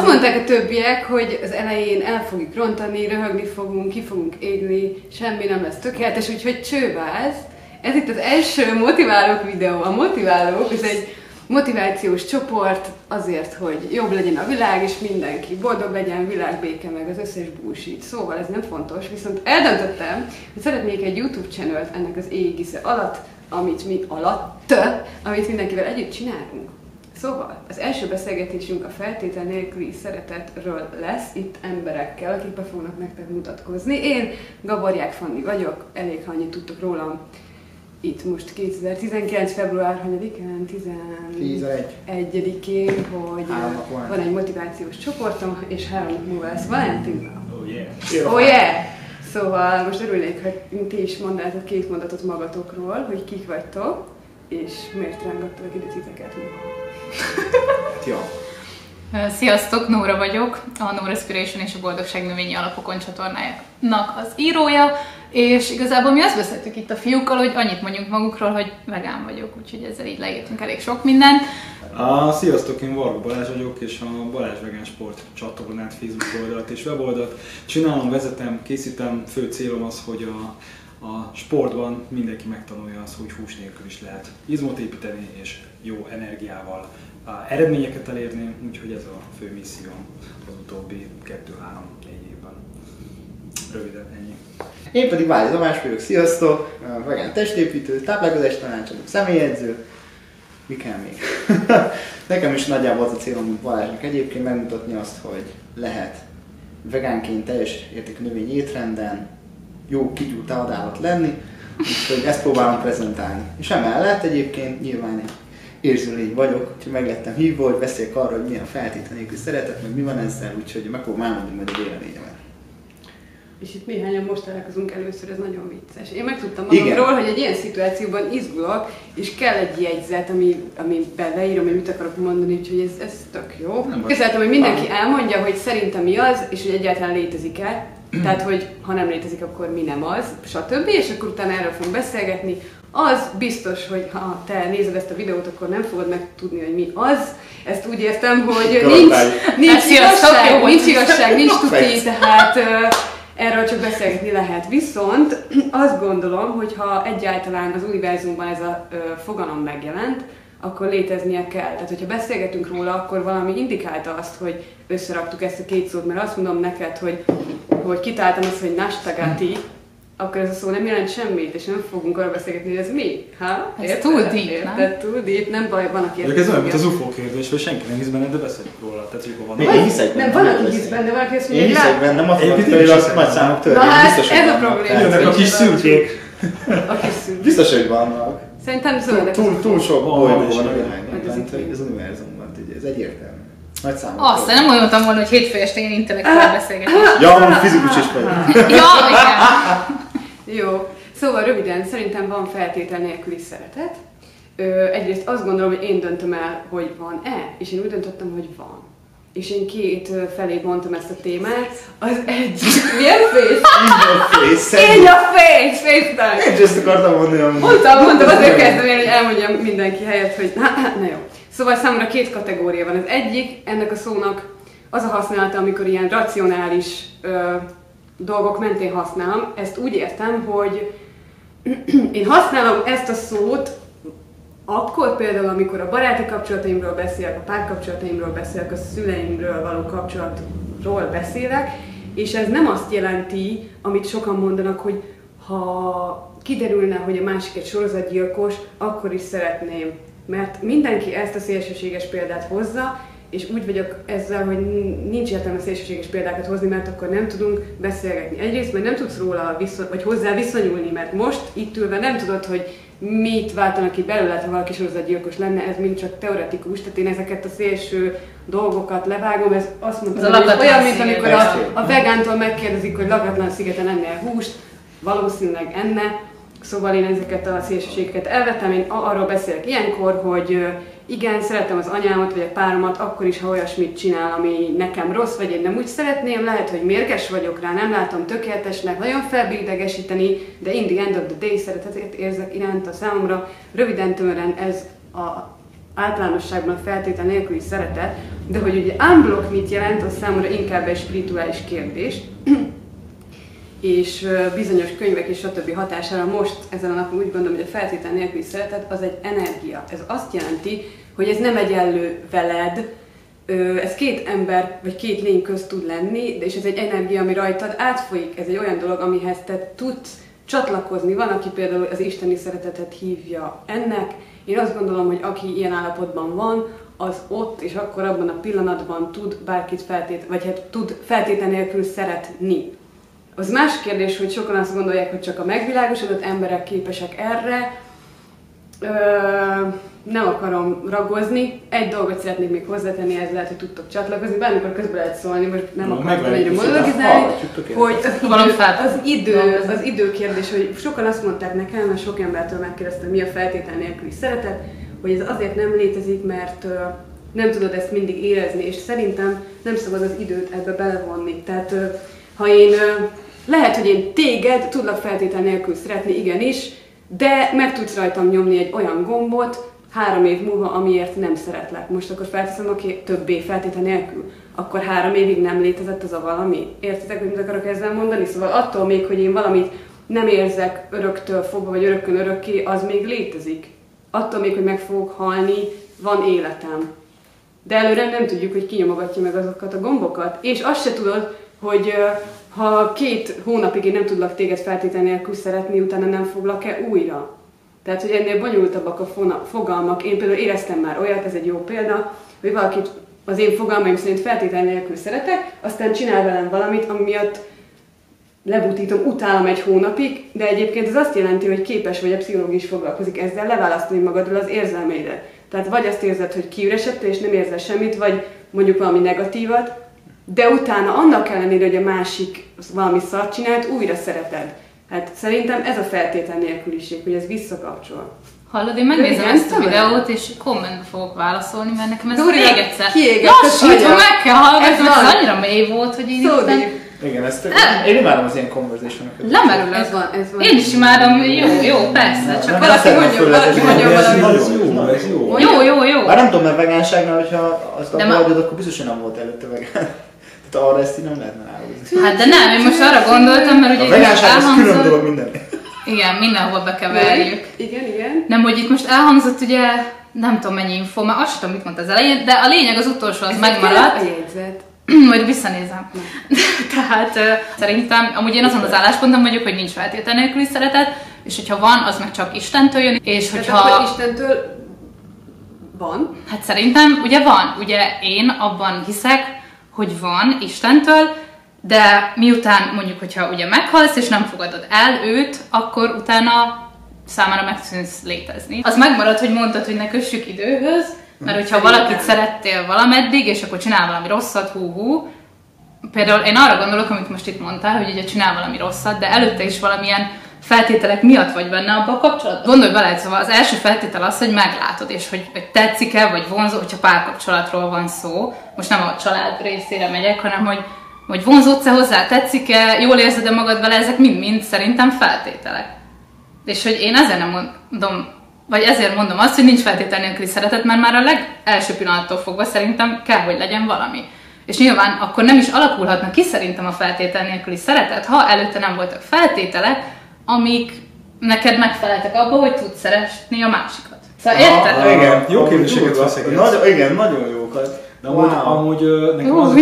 Azt mondták a többiek, hogy az elején el fogjuk rontani, röhögni fogunk, ki fogunk égni, semmi nem lesz tökéletes, úgyhogy csőváz. Ez itt az első motiválók videó. A motiválók, ez egy motivációs csoport azért, hogy jobb legyen a világ, és mindenki boldog legyen, világbéke, meg az összes bullshit. Szóval ez nem fontos, viszont eldöntöttem, hogy szeretnék egy YouTube channelt ennek az égisze alatt, amit mindenkivel együtt csinálunk. Szóval az első beszélgetésünk a feltétel nélküli szeretetről lesz, itt emberekkel, akik be fognak nektek mutatkozni. Én Gaborják Fanni vagyok, elég ha annyit tudtok rólam. Itt most 2019. február 11-én, hogy van egy motivációs csoportom, és 3 nap múlva lesz Valentin. Oh yeah! Oh yeah! Szóval most örülnék, hogy ti is mondnátok 2 mondatot magatokról, hogy kik vagytok, és miért rángattak ide titeket ma. Jó. Sziasztok, Nóra vagyok, a No Respiration és a Boldogság Növényi Alapokon csatornájának az írója, és igazából mi azt beszéltük itt a fiúkkal, hogy annyit mondjunk magukról, hogy vegán vagyok, úgyhogy ezzel így leírtunk elég sok mindent. Sziasztok, én Varga Balázs vagyok, és a Balázs Vegán Sport csatornát, Facebook oldalt és weboldalt csinálom, vezetem, készítem. Fő célom az, hogy a sportban mindenki megtanulja azt, hogy hús nélkül is lehet izmot építeni és jó energiával eredményeket elérni, úgyhogy ez a fő misszióm az utóbbi 2-3-4 évben. Röviden ennyi. Én pedig Váli Tamás vagyok, sziasztok! Vegán testépítő, táplálkozás tanácsadó, személyedző. Mi kell még? Nekem is nagyjából az a célom, mint Balázsnak egyébként megmutatni azt, hogy lehet vegánként teljes értékű növényi étrenden jó kigyúrt vadállat lenni, úgyhogy ezt próbálom prezentálni. És emellett egyébként nyilván egy érző lény vagyok, úgyhogy meg lettem hívva, hogy beszéljek arra, hogy milyen feltétel nélkül szeretet, meg mi van ezzel, úgyhogy megpróbálom elmondani majd a véleményemet. És itt néhányan most találkozunk először, ez nagyon vicces. Én megtudtam magamról, hogy egy ilyen szituációban izgulok, és kell egy jegyzet, amiben leírom, hogy mit akarok mondani, úgyhogy ez tök jó. Köszönöm, hogy mindenki elmondja, hogy szerintem mi az, és hogy egyáltalán létezik-e. Tehát, hogy ha nem létezik, akkor mi nem az, stb. És akkor utána erről fogunk beszélgetni. Az biztos, hogy ha te nézed ezt a videót, akkor nem fogod megtudni, hogy mi az. Ezt úgy értem, hogy nincs igazság, nincs tuti, tehát erről csak beszélgetni lehet. Viszont azt gondolom, hogy ha egyáltalán az univerzumban ez a fogalom megjelent, akkor léteznie kell. Tehát, hogyha beszélgetünk róla, akkor valami indikálta azt, hogy összeraktuk ezt a 2 szót, mert azt mondom neked, hogy kitáltam azt, hogy nastagati, akkor ez a szó nem jelent semmit, és nem fogunk arra beszélgetni, hogy ez mi? Ez túl deep, nem? Túl deep, nem baj, van, aki ez olyan, mint az UFO kérdés, hogy senki nem hisz benne, de beszéljük róla. Tehát, hogy van. Én hiszek benne. Nem, van, aki hisz benne, valaki azt mondja, hogy hiszek benne, matematikai nagy számok törvény. Na hát, ez a probléma. Jönnek a kis szülkék. Biztos, hogy vannak. Szerintem zöldek. Túl sok bolygó van a világban, az univerzumban, ez egyértelmű. Nagy számok. Azt nem mondtam volna, hogy hétfő este ilyen intellektuál beszélgetés. Ja, fizikus is vagyok. Ja, igen. Jó. Szóval röviden, szerintem van feltétel nélküli szeretet. Egyrészt azt gondolom, hogy én döntöm el, hogy van-e, és én úgy döntöttem, hogy van. És én 2 felé mondtam ezt a témát. Az egyik... Milyen face? Így a face time! Én ezt akartam mondani, hogy... Mondtam, azért kezdem én, hogy elmondjam mindenki helyett, hogy na jó. Szóval számomra 2 kategória van. Az egyik, ennek a szónak az a használata, amikor ilyen racionális dolgok mentén használom. Ezt úgy értem, hogy én használom ezt a szót akkor például, amikor a baráti kapcsolataimról beszélek, a párkapcsolataimról beszélek, a szüleimről való kapcsolatról beszélek, és ez nem azt jelenti, amit sokan mondanak, hogy ha kiderülne, hogy a másik egy sorozatgyilkos, akkor is szeretném. Mert mindenki ezt a szélsőséges példát hozza, és úgy vagyok ezzel, hogy nincs értelme szélsőséges példákat hozni, mert akkor nem tudunk beszélgetni. Egyrészt, mert nem tudsz róla vagy hozzá viszonyulni, mert most itt ülve nem tudod, hogy mit váltanak ki belőle, ha valaki sorozatgyilkos lenne, ez mind csak teoretikus, tehát én ezeket a szélső dolgokat levágom, ez azt mondtam, hogy olyan, mint amikor a vegántól megkérdezik, hogy lakatlan szigeten ennél húst, valószínűleg enne, szóval én ezeket a szélsőségeket elvettem, én arról beszélek ilyenkor, hogy igen, szeretem az anyámat vagy a páromat, akkor is, ha olyasmit csinál, ami nekem rossz, vagy én nem úgy szeretném, lehet, hogy mérges vagyok rá, nem látom tökéletesnek, nagyon felbédegesíteni, de in the end of the day szeretetet érzek iránta számomra. Röviden tömören ez az általánosságban a feltétel nélküli szeretet, de hogy ugye unblock mit jelent, az számomra inkább egy spirituális kérdés. És bizonyos könyvek és stb. Hatására most ezen a napon úgy gondolom, hogy a feltétel nélküli szeretet az egy energia. Ez azt jelenti, hogy ez nem egyenlő veled, ez két ember vagy két lény közt tud lenni, és ez egy energia, ami rajtad átfolyik. Ez egy olyan dolog, amihez te tudsz csatlakozni. Van, aki például az isteni szeretetet hívja ennek. Én azt gondolom, hogy aki ilyen állapotban van, az ott és akkor abban a pillanatban tud bárkit tud feltétel nélkül szeretni. Az más kérdés, hogy sokan azt gondolják, hogy csak a megvilágosodott emberek képesek erre. Nem akarom ragozni. Egy dolgot szeretnék még hozzátenni, ez lehet, hogy tudtok csatlakozni, bármikor közben lehet szólni, most nem akartam egyre monologizálni, hogy az idő kérdés, hogy sokan azt mondták nekem, mert sok embertől megkérdeztem, mi a feltétel nélküli szeretet, hogy ez azért nem létezik, mert nem tudod ezt mindig érezni, és szerintem nem szabad az időt ebbe belevonni. Tehát ha lehet, hogy én téged tudlak feltétel nélkül szeretni, igenis, de meg tudsz rajtam nyomni egy olyan gombot 3 év múlva, amiért nem szeretlek. Most akkor felteszem, oké, többé feltétel nélkül. Akkor 3 évig nem létezett az a valami. Értitek, hogy mit akarok ezzel mondani? Szóval attól még, hogy én valamit nem érzek öröktől fogva, vagy örökkön örökké, az még létezik. Attól még, hogy meg fogok halni, van életem. De előre nem tudjuk, hogy ki nyomogatja meg azokat a gombokat. És azt se tudod, hogy ha 2 hónapig én nem tudlak téged feltétel nélkül szeretni, utána nem foglak-e újra. Tehát, hogy ennél bonyolultabbak a fogalmak. Én például éreztem már olyat, ez egy jó példa, hogy valakit az én fogalmaim szerint feltétel nélkül szeretek, aztán csinál velem valamit, ami miatt lebutítom, utálom 1 hónapig, de egyébként ez azt jelenti, hogy képes vagy, a pszichológus foglalkozik ezzel, leválasztani magadról az érzelmeidet. Tehát vagy azt érzed, hogy kiüresedtél és nem érzel semmit, vagy mondjuk valami negatívat, de utána annak ellenére, hogy a másik valami szart csinált, újra szereted. Hát szerintem ez a feltétel nélküliség, hogy ez visszakapcsol. Hallod, én megnézem ezt a videót, és kommentbe fogok válaszolni, mert nekem ez Dóri, még egyszer lassítva meg kell hallgatni, mert ez annyira mély volt, hogy én Igen, én imádom az ilyen conversation-okat. lemerül. Ez van. Én is imádom, jó, persze, csak valaki mondja Ez jó. Jó. Már nem tudom, mert vegánságnál, hogyha azt abbahagyod, akkor biztos, hogy nem volt előtte vegán. Tehát arra ezt így nem lehetne ráhozni. Hát de nem, én most arra gondoltam, mert ugye a vegánság az külön dolog minden. Igen, mindenhol bekeverjük. Igen. Nem, hogy itt most elhangzott ugye, nem tudom mennyi info, mert azt sem tudom, mit mondta az elején, de a lényeg az utolsó, az megmaradt. A jegyzet. Majd visszanézem. Tehát szerintem, amúgy én azon az állásponton vagyok, hogy nincs feltétel nélküli szeretet, és hogyha van, az meg csak Istentől jön, és hogyha... akkor Istentől van? Hát szerintem ugye van, ugye én abban hiszek, hogy van Istentől, de miután mondjuk, hogyha ugye meghalsz és nem fogadod el őt, akkor utána számára megszűnsz létezni. Az megmarad, hogy mondtad, hogy ne kössük időhöz, mert hogyha valakit szerettél valameddig, és akkor csinál valami rosszat, például én arra gondolok, amit most itt mondtál, hogy ugye csinál valami rosszat, de előtte is valamilyen feltételek miatt vagy benne abban a kapcsolatban. Gondolj bele, szóval az első feltétel az, hogy meglátod, és hogy tetszik-e, vagy vonzó, hogyha párkapcsolatról van szó. Most nem a család részére megyek, hanem hogy vonzódsz-e hozzá, tetszik-e, jól érzed-e magad vele, ezek mind-mind szerintem feltételek. És hogy én ezért nem mondom, vagy ezért mondom azt, hogy nincs feltétel nélküli szeretet, mert már a legelső pillanattól fogva szerintem kell, hogy legyen valami. És nyilván akkor nem is alakulhatna ki szerintem a feltétel nélküli szeretet, ha előtte nem voltak feltételek, amik neked megfeleltek abba, hogy tudsz szeretni a másikat. Szóval érted? Igen, jó kérdéseket feszegetsz. Igen, nagyon jókat. De amúgy nekem az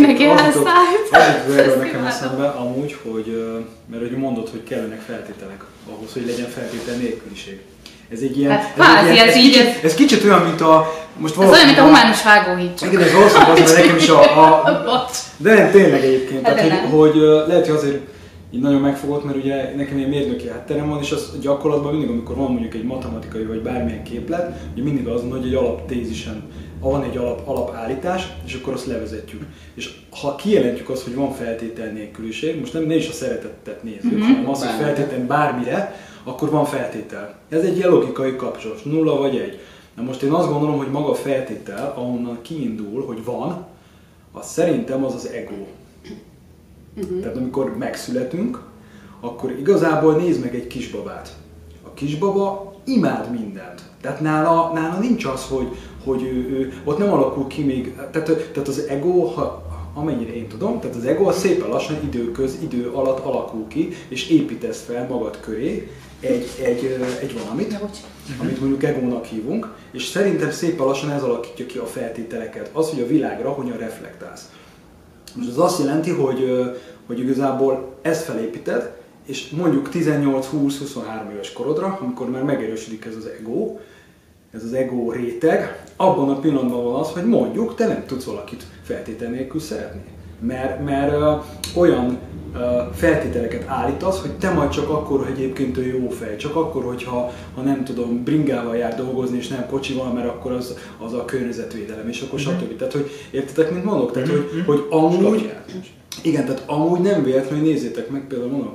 erről nekem eszembe, amúgy, hogy, mert hogy mondod, hogy kellenek feltételek ahhoz, hogy legyen feltétel nélküliség. Ez egy ilyen... Ez kicsit olyan, mint a... Most ez olyan, mint a humánus vágóhíd. Igen, ez valószínűleg az, mert nekem is de nem, tényleg egyébként. Tehát, hogy lehet, hogy azért így nagyon megfogott, mert ugye nekem ilyen mérnöki hátterem van, és az gyakorlatban mindig, amikor van mondjuk egy matematikai vagy bármilyen képlet, ugye mindig az van, hogy egy alaptézisen van egy alapállítás, és akkor azt levezetjük. És ha kijelentjük azt, hogy van feltétel nélküliség, most nem is a szeretetet nézzük, hanem az, hogy feltétel bármire, akkor van feltétel. Ez egy ilyen logikai kapcsolat, 0 vagy 1. Na most én azt gondolom, hogy maga a feltétel, ahonnan kiindul, hogy van, az szerintem az ego. Tehát amikor megszületünk, akkor igazából nézd meg egy kisbabát. A kisbaba imád mindent. Tehát nála nincs az, hogy ő ott nem alakul ki még, tehát az ego, amennyire én tudom, tehát az ego szépen lassan idő alatt alakul ki, és építesz fel magad köré egy valamit, amit mondjuk egónak hívunk, és szerintem szépen lassan ez alakítja ki a feltételeket, az, hogy a világra hogyan reflektálsz. Most az azt jelenti, hogy igazából ezt felépíted, és mondjuk 18-20-23 éves korodra, amikor már megerősödik ez az ego réteg, abban a pillanatban van az, hogy mondjuk te nem tudsz valakit feltétel nélkül szeretni. Mert olyan feltételeket állítasz, hogy te majd csak akkor, hogy egyébként ő jó fej, csak akkor, hogyha nem tudom, bringával jár dolgozni és nem kocsival, mert akkor az a környezetvédelem, és akkor stb. Tehát, hogy értitek, mint mondok? Tehát, hogy amúgy, igen, tehát amúgy nem véletlenül, hogy nézzétek meg, például mondom,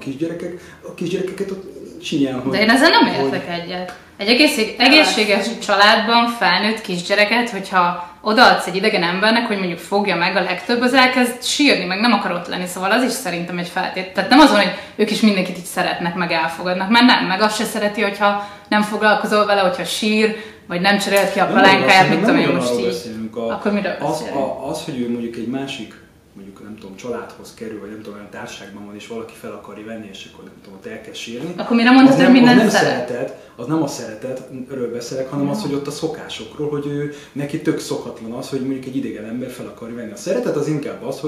a kisgyerekeket ott csinálják, hogy... De én ezzel nem értek egyet. Egy egészséges családban felnőtt kisgyereket, hogyha odaadsz egy idegen embernek, hogy mondjuk fogja meg, a legtöbb az elkezd sírni, meg nem akar ott lenni, szóval az is szerintem egy feltét. Tehát nem azon, hogy ők is mindenkit így szeretnek, meg elfogadnak, mert nem, meg azt se szereti, hogyha nem foglalkozol vele, hogyha sír, vagy nem cserélt ki a palánkáját, mit tudom én most így. Akkor miről beszélünk? Az, hogy ő mondjuk egy másik, mondjuk nem tudom, családhoz kerül, vagy nem tudom, olyan társaságban van, és valaki fel akarja venni, és akkor nem tudom, ott elkezd sírni. Akkor mire mondod, hogy mindent az nem a szeretetről beszélek, hanem az, hogy ott a szokásokról, hogy neki tök szokatlan az, hogy mondjuk egy idegen ember fel akarja venni. A szeretet az inkább az,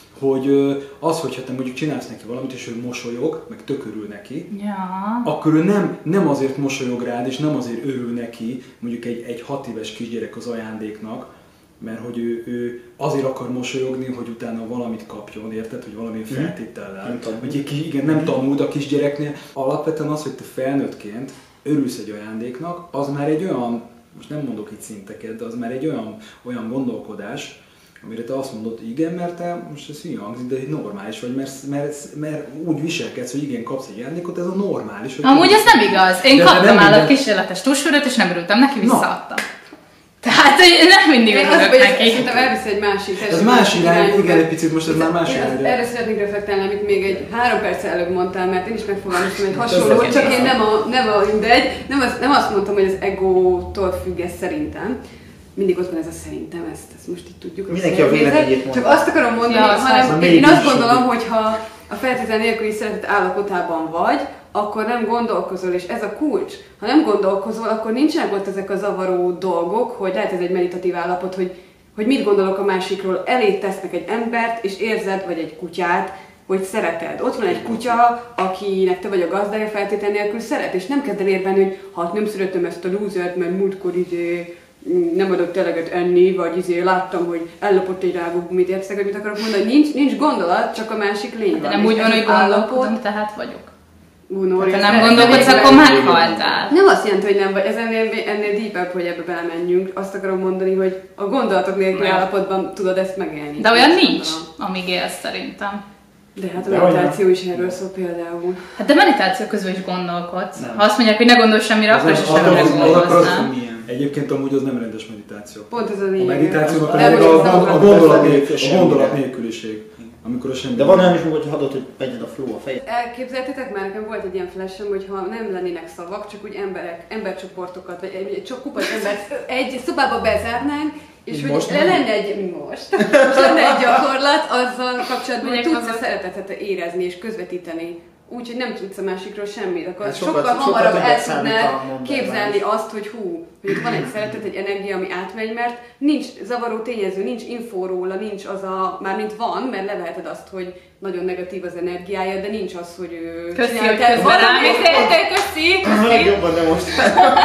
hogyha te mondjuk csinálsz neki valamit, és ő mosolyog, meg tök örül neki, akkor ő nem azért mosolyog rád, és nem azért örül neki, mondjuk egy 6 éves kisgyerek az ajándéknak, mert hogy ő azért akar mosolyogni, hogy utána valamit kapjon, érted? Hogy valami feltétellel. Igen, nem tanult a kisgyereknél. Alapvetően az, hogy te felnőttként örülsz egy ajándéknak, az már egy olyan, most nem mondok itt szinteket, de az már egy olyan gondolkodás, amire te azt mondod, hogy igen, mert te, most ez hülye hangzik, de normális vagy, mert úgy viselkedsz, hogy igen, kapsz egy ajándékot, ez a normális. Amúgy ez nem igaz. Én kaptam állatkísérletes tusfürdőt, és nem örültem neki, visszaadtam. Tehát nem mindig örülök neki. Szerintem elviszi egy másik. Ez más irány, igen, egy picit most ez már más irány. Erre szeretnék reflektálni, amit még egy 3 perccel előbb mondtál, mert én is megfogalmaztam egy hasonlót, csak én nem a mindegy. Nem azt mondtam, hogy az egótól függ ez szerintem. Mindig ott van ez a szerintem, ezt most így tudjuk. Mindenki a véleményét mondja. Csak azt akarom mondani, hanem én azt gondolom, hogy ha a feltétel nélküli szeretet állapotában vagy, akkor nem gondolkozol, és ez a kulcs. Ha nem gondolkozol, akkor nincsenek ott ezek a zavaró dolgok, hogy lehet ez egy meditatív állapot, hogy mit gondolok a másikról. Elé tesznek egy embert, és érzed, vagy egy kutyát, hogy szereted. Ott van egy kutya, akinek te vagy a gazdája, feltétel nélkül szeret, és nem kezd el érvelni, hogy hát nem szeretem ezt a lúzert, mert múltkor nem adott eleget enni, vagy láttam, hogy ellopott egy rágógumit, értszek, hogy mit akarok mondani, nincs gondolat, csak a másik lény van. De nem úgy van, hogy gondolkodom, tehát vagyok. Ha nem gondolkodsz, akkor meghaltál. Nem azt jelenti, hogy nem vagy, ez ennél deepebb, hogy ebbe belemenjünk. Azt akarom mondani, hogy a gondolatok nélküli állapotban tudod ezt megélni. De olyan nincs, amíg élsz szerintem. De hát a meditáció is erről szól például. Hát de meditáció közül is gondolkodsz. Ha azt mondják, hogy ne gondolj semmire, akkor is semmire gondolkoznál. Egyébként amúgy az nem rendes meditáció. Pont ez a lényeg. A meditációnak a gondolat nélküliség. De van olyan is, hogy hagyod, hogy vegyed a flow a fejed. Elképzeltétek már, nekem volt egy ilyen flashem, hogy ha nem lennének szavak, csak úgy embercsoportokat, vagy egy kupac embert egy szobába bezárnánk, és hogy lenne egy gyakorlat azzal kapcsolatban, hogy tudsz a szeretetet érezni és közvetíteni. Úgyhogy nem tudsz a másikról semmit, akkor hát sokkal hamarabb el tudnád képzelni azt, hogy hogy van egy szeretet, egy energia, ami átmegy, mert nincs zavaró tényező, nincs infó róla, nincs az mármint van, mert leveheted azt, hogy nagyon negatív az energiája, de nincs az, hogy köszi, hogy közben rámészéltél, köszi! Jobban nem most.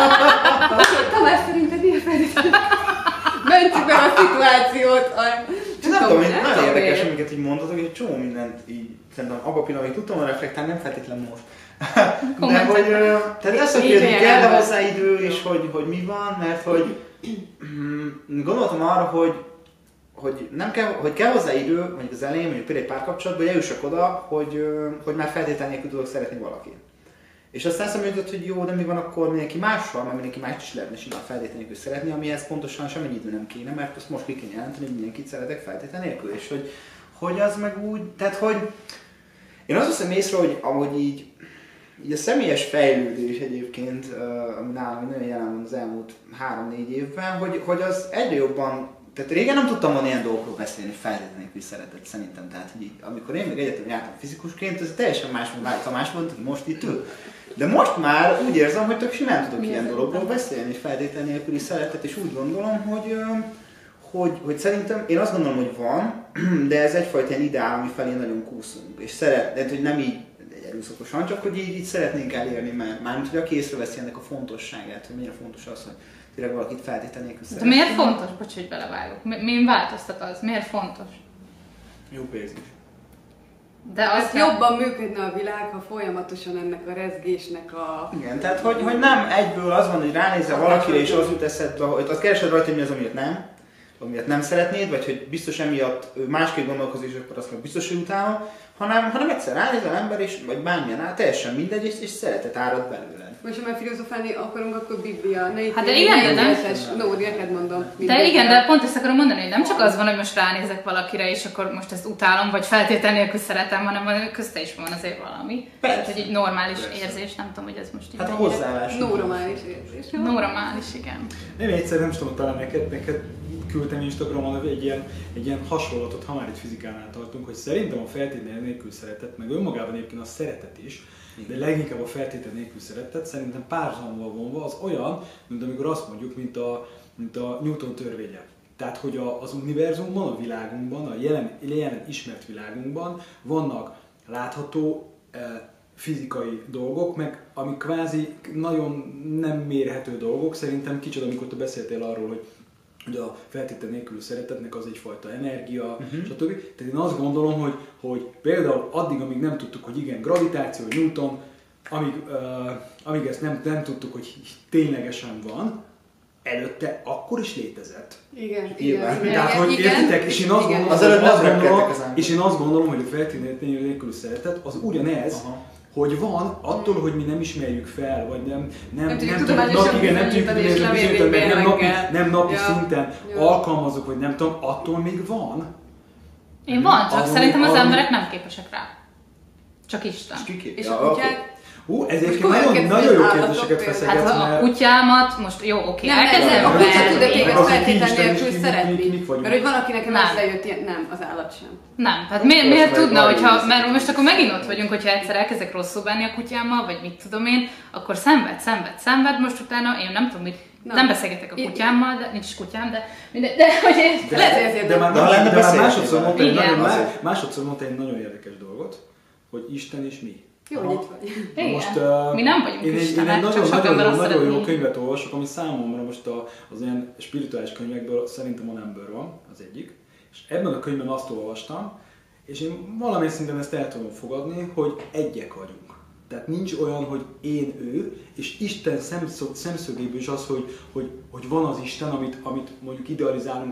Tamás, szerinted milyen feltétlenül? Mentsük el a szituációt! Nem tudom, nagyon érdekes, amiket így mondhatok, hogy egy csomó mindent így szerintem abban a pillanatban tudtam reflektálni, nem feltétlenül most. De hogy, tehát lesz, hogy kell hozzá idő, és hogy mi van, mert hogy gondoltam arra, hogy kell hozzá idő, mondjuk az elején, mondjuk például egy párkapcsolatban, hogy eljussak oda, hogy már feltétlenül nélkül tudok szeretni valakit. És aztán eszembe jutott, hogy jó, de mi van akkor mindenki mással, mert mindenki mást is lehetne simán feltétlenül nélkül szeretni, amihez pontosan semmi idő nem kéne, mert azt most ki kéne jelenteni, hogy mindenkit szeretek feltétlenül nélkül, és hogy az meg úgy, tehát hogy én azt veszem észre, hogy ahogy így így a személyes fejlődés egyébként, ami nálam nagyon jelen van az elmúlt 3-4 évben, hogy az egyre jobban, tehát régen nem tudtam volna ilyen dolgokról beszélni, feltétlenül nélkül szeretett szerintem, tehát hogy így, amikor én még egyetem jártam fizikusként, ez teljesen más volt, most itt ül. De most már úgy érzem, hogy tök simán tudok ilyen dologról beszélni, feltétlen nélküli szeretet, és úgy gondolom, hogy szerintem, én azt gondolom, hogy van, de ez egyfajta ilyen ideál, ami felé nagyon kúszunk, és de hogy nem így erőszakosan, csak hogy így szeretnénk elérni, mert mármint, hogy aki észreveszi ennek a fontosságát, hogy mennyire fontos az, hogy tényleg valakit feltétlen nélkül szeretni. De miért fontos? Bocs, hogy belevágok. Mi változtat az? Miért fontos? Jó pénzés. De az jobban működne a világ, ha folyamatosan ennek a rezgésnek a... Igen, tehát hogy nem egyből az van, hogy ránézel valakire és az jut eszedbe, hogy azt keresed rajta, mi az, amiért nem szeretnéd, vagy hogy biztos emiatt másképp gondolkozik, és akkor azt meg biztos, hogy utálom, hanem egyszer ránézel ember, és, vagy bármilyen teljesen mindegy, és szeretet árad belőle. Most ha már filozofálni akarunk, akkor Biblia, ne itt hát de igen, de nem... neked mondom. De igen, de pont ezt akarom mondani, hogy nem csak az van, hogy most ránézek valakire, és akkor most ezt utálom, vagy feltétlenül nélkül szeretem, hanem közte is van azért valami. Tehát, hogy egy normális érzés, nem tudom, hogy ez most így... Hát hozzáállás. Normális érzés. Normális, igen. Nem, egyszer nem tudom, talán neked küldtem Instagramon egy ilyen hasonlatot, ha már itt fizikánál tartunk, hogy szerintem a feltétlen nélkül szeretet, meg önmagában egyébként a szeretet is, de leginkább a feltétlen nélkül szeretet szerintem párhuzamba vonva az olyan, mint amikor azt mondjuk, mint a Newton törvénye. Tehát, hogy az univerzumban, a világunkban, a jelen ismert világunkban vannak látható fizikai dolgok, meg amik kvázi nagyon nem mérhető dolgok. Szerintem kicsit, amikor te beszéltél arról, hogy a feltétlen nélkül szeretetnek az egyfajta energia, stb. Tehát én azt gondolom, hogy például addig, amíg nem tudtuk, hogy igen, gravitáció, Newton, amíg ezt nem tudtuk, hogy ténylegesen van, előtte akkor is létezett. Igen. Tehát, hogy értitek, és én azt gondolom, hogy a feltétlen nélkül szeretet az ugyanez, hogy van, attól, hogy mi nem ismerjük fel, vagy nem napi szinten alkalmazok, vagy nem tudom, attól még van. Én van, csak szerintem az emberek nem képesek rá. Csak Isten. És a kutyák? Ezért nagyon jó kérdéseket feszegetsz, hát a kutyámat, most jó, oké, elkezdem. A kutya tud téged feltétlen nélkül szeretni. Mert hogy valakinek ezzel jött ilyen, nem, az állat sem. Nem, hát miért tudna, hogyha, mert most akkor megint ott vagyunk, hogyha egyszer elkezdek rosszul bánni a kutyámmal, vagy mit tudom én, akkor szenved, most utána én nem tudom mit, nem beszélgetek a kutyámmal, de nincs is kutyám, de hogy én... De már másodszor mondta egy nagyon érdekes dolgot, hogy Isten és mi. Jó, hogy itt vagy. Igen. Most, mi nem vagyunk Istenek, csak sok ember azt nagyon jó könyvet olvasok, ami számomra most az ilyen spirituális könyvekből szerintem a number van, az egyik. És ebben a könyvben azt olvastam, és én valamilyen szinten ezt el tudom fogadni, hogy egyek vagyunk. Tehát nincs olyan, hogy én ő, és Isten szemszögéből is az, hogy van az Isten, amit mondjuk idealizálunk,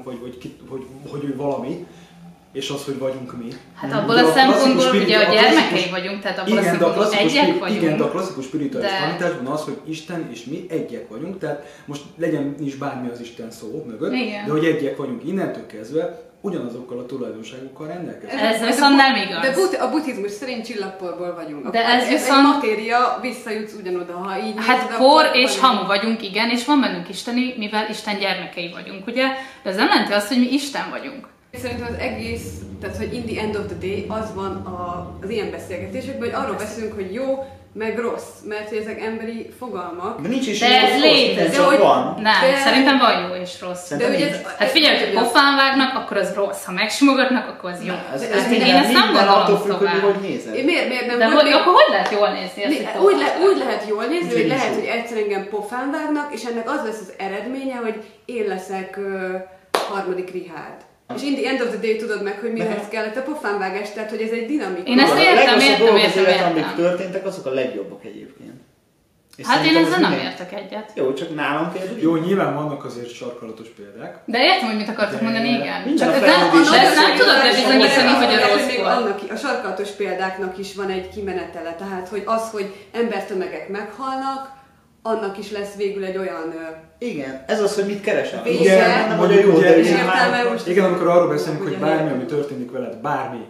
hogy ő valami, és az, hogy vagyunk mi. Hát abból a szempontból ugye a gyermekei vagyunk, tehát abból a szempontból egyek vagyunk. Igen, de a klasszikus spirituális tanításban az, hogy Isten és mi egyek vagyunk, tehát most legyen is bármi az Isten szó mögött, de hogy egyek vagyunk innentől kezdve, ugyanazokkal a tulajdonságokkal rendelkezünk. Ez viszont nem igaz. De a buddhizmus szerint csillagporból vagyunk. De ez viszont... egy matéria, visszajutsz ugyanoda, ha így hát por és hamu vagyunk, igen, és van bennünk isteni, mivel Isten gyermekei vagyunk, ugye? De ez nem jelenti azt, hogy mi Isten vagyunk. Szerintem az egész, tehát hogy in the end of the day az van az ilyen beszélgetésekben, hogy arról beszélünk, hogy jó, meg rossz, mert hogy ezek emberi fogalmak. De nincs is de ez létezik. Nem, szerintem van jó és rossz. De ugye hát figyelj, hogy pofán vágnak, akkor az rossz. Ha megsimogatnak, akkor az jó. Én ezt nem gondolom tovább. Miért nem? De akkor hogy lehet jól nézni ezt? Úgy lehet jól nézni, hogy lehet, hogy egyszer engem pofán vágnak, és ennek az lesz az eredménye, hogy én leszek harmadik Richard. És in the end of the day tudod meg, hogy mihez kellett a pofánvágás, tehát hogy ez egy dinamika. Én ezt értem. Amik történtek, azok a legjobbak egyébként. És hát én ezzel nem értek egyet. Jó, csak nálam például. Jó, nyilván vannak azért sarkalatos példák. De értem, hogy mit akartok mondani, igen. Csak ezt nem tudod bebizonyítani, hogy a rossz volt. A sarkalatos példáknak is van egy kimenetele, tehát hogy az, hogy embertömegek meghalnak, annak is lesz végül egy olyan... Igen, ez az, hogy mit keresel. Igen, nem, hogy a jó, igen, amikor arról beszélünk, hogy bármi, ami történik veled, bármi,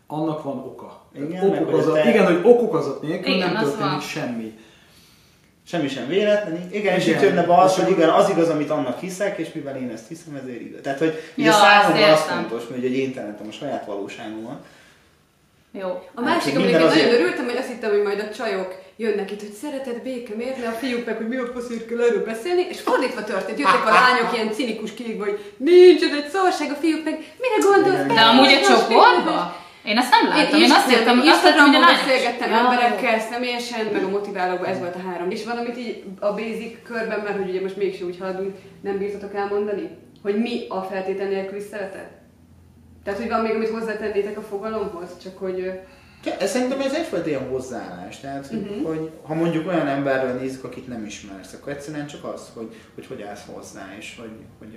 annak van oka. Igen, Igen, hogy okokozat nélkül Igen, nem az történik van. semmi. Semmi sem véletlen. Igen, és Igen. itt jönne be az, És hogy igen, az igaz, amit annak hiszek, és mivel én ezt hiszem, ezért igaz. Tehát, hogy ugye Ja, számomra ezt az értem. fontos, hogy egy én teremtem a saját valóságomat. Jó. A másik, minden aminek én azért- nagyon örültem, hogy azt hittem, hogy majd a csajok jönnek itt, hogy szereted béke, miért ne a fiúk meg, hogy mi a faszért kell erről beszélni, és fordítva történt. Jöttek a lányok ilyen cinikus kiégve, hogy nincs ez egy szarság, a fiúk meg mire gondolsz? De amúgy a csoportban? Én ezt nem láttam, én azt hittem, hogy azt láttam, hogy a Instagramon lányok. beszélgettem Ja. emberekkel személyesen, meg a motiválóban ez volt a 3. És valamit így a basic körben, mert hogy ugye most mégsem úgy haladunk, nem bírtatok elmondani, hogy mi a feltétel nélküli szeretet? Tehát, hogy van még, amit hozzátennétek a fogalomhoz, csak hogy... Szerintem ez egyfajta ilyen hozzáállás. Tehát, hogy ha mondjuk olyan emberről nézzük, akit nem ismersz, akkor egyszerűen csak az, hogy állsz hozzá, és hogy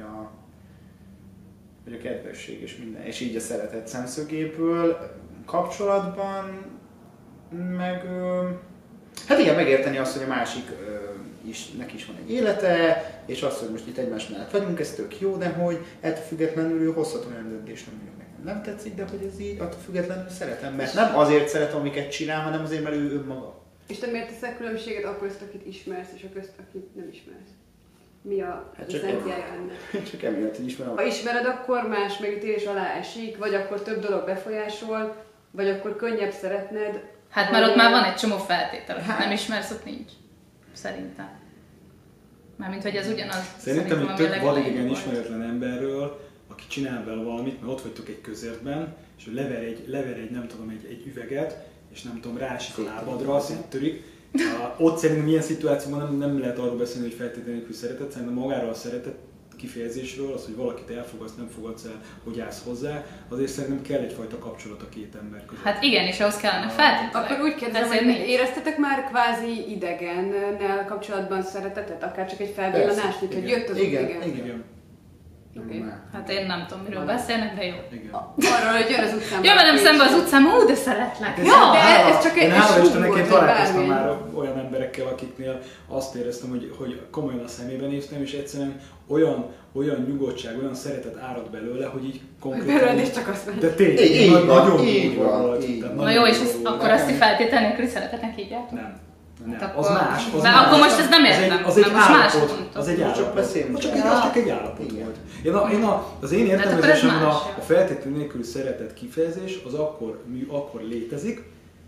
a kedvesség és minden, és így a szeretet szemszögéből kapcsolatban, meg hát igen, megérteni azt, hogy a másik neki is van egy élete, és azt, hogy most itt egymás mellett vagyunk, ez tök jó, de hogy ettől függetlenül ő hozhat olyan döntést, ami nekem nem tetszik, de hogy ez így, attól függetlenül szeretem, mert nem azért szeretem, amiket csinál, hanem azért, mert ő önmaga. És te miért teszel különbséget akkor közt, akit ismersz, és a közt, akit nem ismersz? Mi a eszenciája ennek? Csak emiatt, hogy ismerem. Ha ismered, akkor más megítélés alá esik, vagy akkor több dolog befolyásol, vagy akkor könnyebb szeretned. Hát mert ott már van egy csomó feltétel, hogy nem ismersz, ott nincs. Szerintem. Mármint, hogy ez ugyanaz. Szerintem ami egy a tök legelején vadidegen volt. ismeretlen emberről, aki csinál vele valamit, mert ott vagytok egy közértben, és lever egy nem tudom, egy üveget, és nem tudom, rásik a lábadra, széttörik. Ott szerintem ilyen szituációban nem lehet arról beszélni, hogy feltétlenül nélkül szeretet, szerintem magáról a szeretet kifejezésről, az, hogy valakit elfogadsz, nem fogadsz el, hogy állsz hozzá, azért szerintem kell egyfajta kapcsolat a két ember között. Hát igen, és ahhoz kellene feltételek. Akkor úgy kérdezem, Ezért hogy nincs. éreztetek már kvázi idegennel kapcsolatban szeretetet? Akár csak egy felvillanás, mint hogy jött az igen, idegen? igen. Oké. Hát én nem tudom, miről beszélnek, de jó. Igen. Arról, hogy jön az utcán. Jön velem szembe az utcán, de szeretlek. Ez- Ja! de ez csak egy Én hála súly Istennek volt, én vagy találkoztam bármi. már olyan emberekkel, akiknél azt éreztem, hogy komolyan a szemébe néztem, és egyszerűen olyan nyugodtság, olyan szeretet árad belőle, hogy így konkrétan... Belőled is csak azt mondja. De tényleg, Így van, nagyon így durva van, volt. így Tehát van. Na nagyon jó, és durva volt. akkor azt így feltétel nélküli szeretetnek hívjátok? Nem. Nem. Hát Az akkor- más. Az de más. akkor most ezt nem értem, Az egy mert most más állapot. mondtok. Az egy Csak állapot. beszélünk. Az csak egy állapot Igen. volt. Az én akkor ez értelmezésemben más. a feltétlenül nélküli szeretet kifejezés az akkor létezik,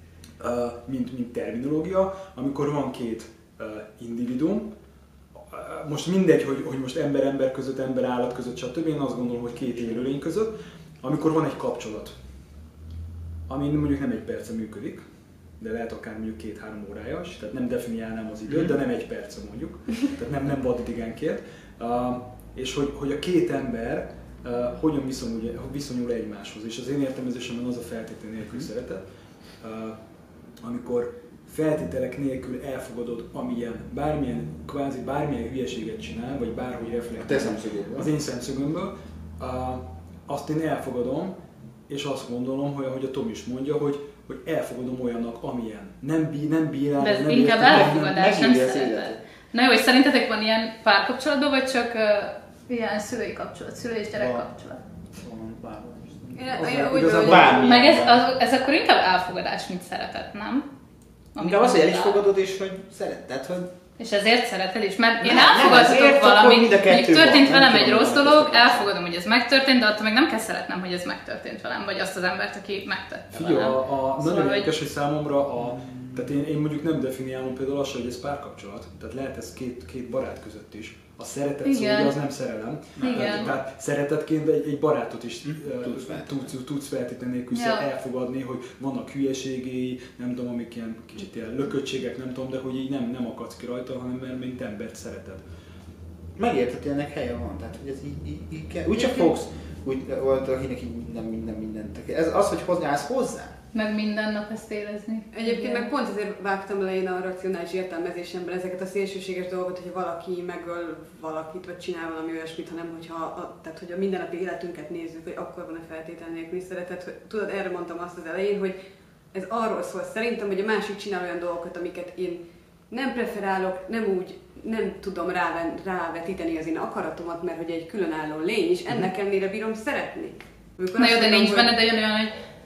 mint terminológia, amikor van két individuum. Most mindegy, hogy most ember-ember között, ember-állat között, stb. Én azt gondolom, hogy két élőlény között, amikor van egy kapcsolat, ami mondjuk nem egy perce működik, de lehet akár mondjuk 2-3 órájas, tehát nem definiálnám az időt, de nem egy perce mondjuk, tehát nem vadidigenként. És hogy a két ember hogyan viszonyul egymáshoz. És az én értelmezésemben az a feltétel nélkül szeretet, amikor feltételek nélkül elfogadod, amilyen, bármilyen hülyeséget csinál, vagy bárhogy A reflektál. te szemszögéből. Az én szemszögömből. Azt én elfogadom, és azt gondolom, hogy ahogy a Tom is mondja, hogy elfogadom olyannak, amilyen. Nem bírálom, De ez nem inkább értem, elfogadás, nem megírja az szeretet. életet. Na jó, és szerintetek van ilyen párkapcsolatban, vagy csak ilyen szülői kapcsolat, szülő és gyerek Van. kapcsolat? Igazából bármi. Meg ez akkor inkább elfogadás, mint szeretet, nem? Amit Inkább az, hogy el is mondtál. fogadod, és hogy szereted, hogy És ezért szereted is, mert én Nem, elfogadhatok ezért, akkor valamit, mind a kettő mondjuk történt van, nem velem egy tudom, rossz hogy dolog, ezt elfogadom, hogy ez megtörtént, de attól meg nem kell szeretnem, hogy ez megtörtént velem, vagy azt az embert, aki megtette Figyelj, velem. nagyon Szóval, érdekes, hogy számomra tehát én mondjuk nem definiálom például azt, hogy ez párkapcsolat, tehát lehet ez két barát között is. A szeretet szó, Igen. ugye, az nem szerelem. Igen. Tehát szeretetként egy barátot is tudsz feltétlenül nélkül Ja. elfogadni, hogy vannak hülyeségei, nem tudom, amik ilyen kicsit ilyen lököttségek, nem tudom, de hogy így nem akadsz ki rajta, hanem mert mint embert szereted. megérted, hogy ennek helye van, tehát hogy ez így kell. Úgy csak fogsz, úgy volt, akinek így mindent. Ez az, hogy állsz hozzá. Meg minden nap ezt érezni. Egyébként meg pont ezért vágtam le én a racionális értelmezésemben ezeket a szélsőséges dolgokat, hogy valaki megöl valakit, vagy csinál valami olyasmit, hanem tehát, hogy a mindennapi életünket nézzük, hogy akkor van a feltétel nélküli szeretet. Hogy, tudod, erre mondtam azt az elején, hogy ez arról szól szerintem, hogy a másik csinál olyan dolgokat, amiket én nem preferálok, nem tudom rávetíteni az én akaratomat, mert hogy egy különálló lény, és ennek ellenére bírom szeretni. Na jó, de nincs benne, de jön olyan, hogy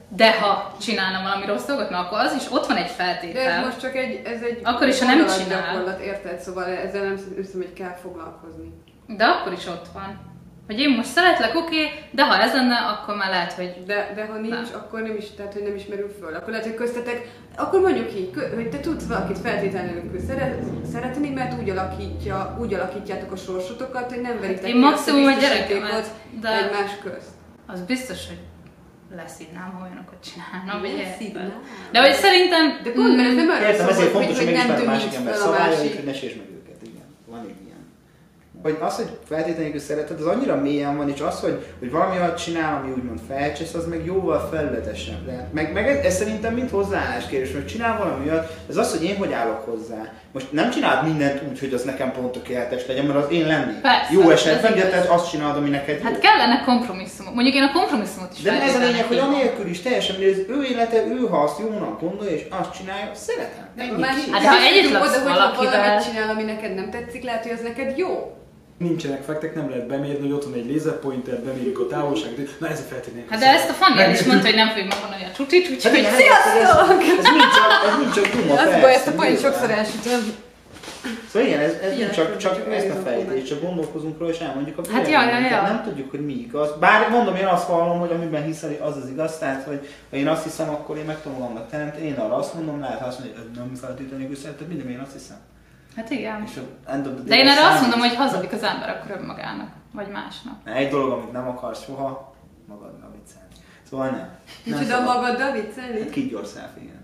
De ha csinálna valami rossz dolgot, mert akkor az is ott van egy feltétel. De ez most csak ez egy akkor is, ha nem csinál. gyakorlat, érted? Szóval ezzel nem hiszem, hogy kell foglalkozni. De akkor is ott van. Hogy én most szeretlek, oké, de ha ez lenne, akkor már lehet, hogy... De ha nincs, akkor nem is, tehát hogy nem is merül föl. Akkor lehet, hogy köztetek, akkor mondjuk így, hogy te tudsz valakit feltétlenül szeretni, mert úgy alakítjátok a sorsotokat, hogy nem veritek én maximum a gyerekemet, de egymás közt. Az biztos, hogy leszidnám, ha olyanokat csinálna, vagy de hogy szerintem... De pont, mert ez nem arra szól, ezért fontos, hogy megismer a másik ember szabályait, hogy másik. ne sértsd meg őket, igen. Van egy ilyen. Hogy az, hogy feltétlenül szereted, az annyira mélyen van, és az, hogy valami olyat csinál, ami úgymond felcsesz, az meg jóval felületesebb. De meg ez szerintem mind hozzáállás kérdés, hogy csinál valami olyat, ez az, hogy én hogy állok hozzá. Most nem csinálod mindent úgy, hogy az nekem pont tökéletes legyen, mert az én lennék. Persze, jó esetben, de te azt csinálod, ami neked jó. Hát kellene kompromisszumok. Mondjuk én a kompromisszumot is de ez a lényeg, hogy hívom. anélkül is teljesen, hogy az ő élete, ő ha azt jónak gondolja, és azt csinálja, szeretem. Hát ha együtt laksz hogyha valakivel... valamit csinál, ami neked nem tetszik, lehet, hogy az neked jó. Nincsenek faktek, nem lehet bemérni, hogy ott van egy laserpointer, bemérjük a távolságot, na ez a feltétlenül. Hát de ezt a Fanny is mondta, hogy nem fogjuk megmondani a csucsi, Hát hogy igen, Sziasztok! ez nincs csak duma, Az baj, ezt a point sokszor elsütöm. Szóval igen, ez nincs csak ezt a fejtés, csak gondolkozunk róla és elmondjuk a Hát véleményünket. Nem tudjuk, hogy mi igaz. Bár mondom, én azt vallom, hogy amiben hiszel, az az igaz, tehát hogy ha én azt hiszem, akkor én meg tudom annak teremteni, én arra azt mondom, lehet azt mondani, hogy nem feltétlenül szereted, minden én azt hiszem. Hát igen. De én erre azt mondom, hogy hazudik az ember akkor önmagának, vagy másnak. Egy dolog, amit nem akarsz soha, magadra viccelni. Szóval nem. Micsoda magaddal viccelni? Hát keep yourself, igen.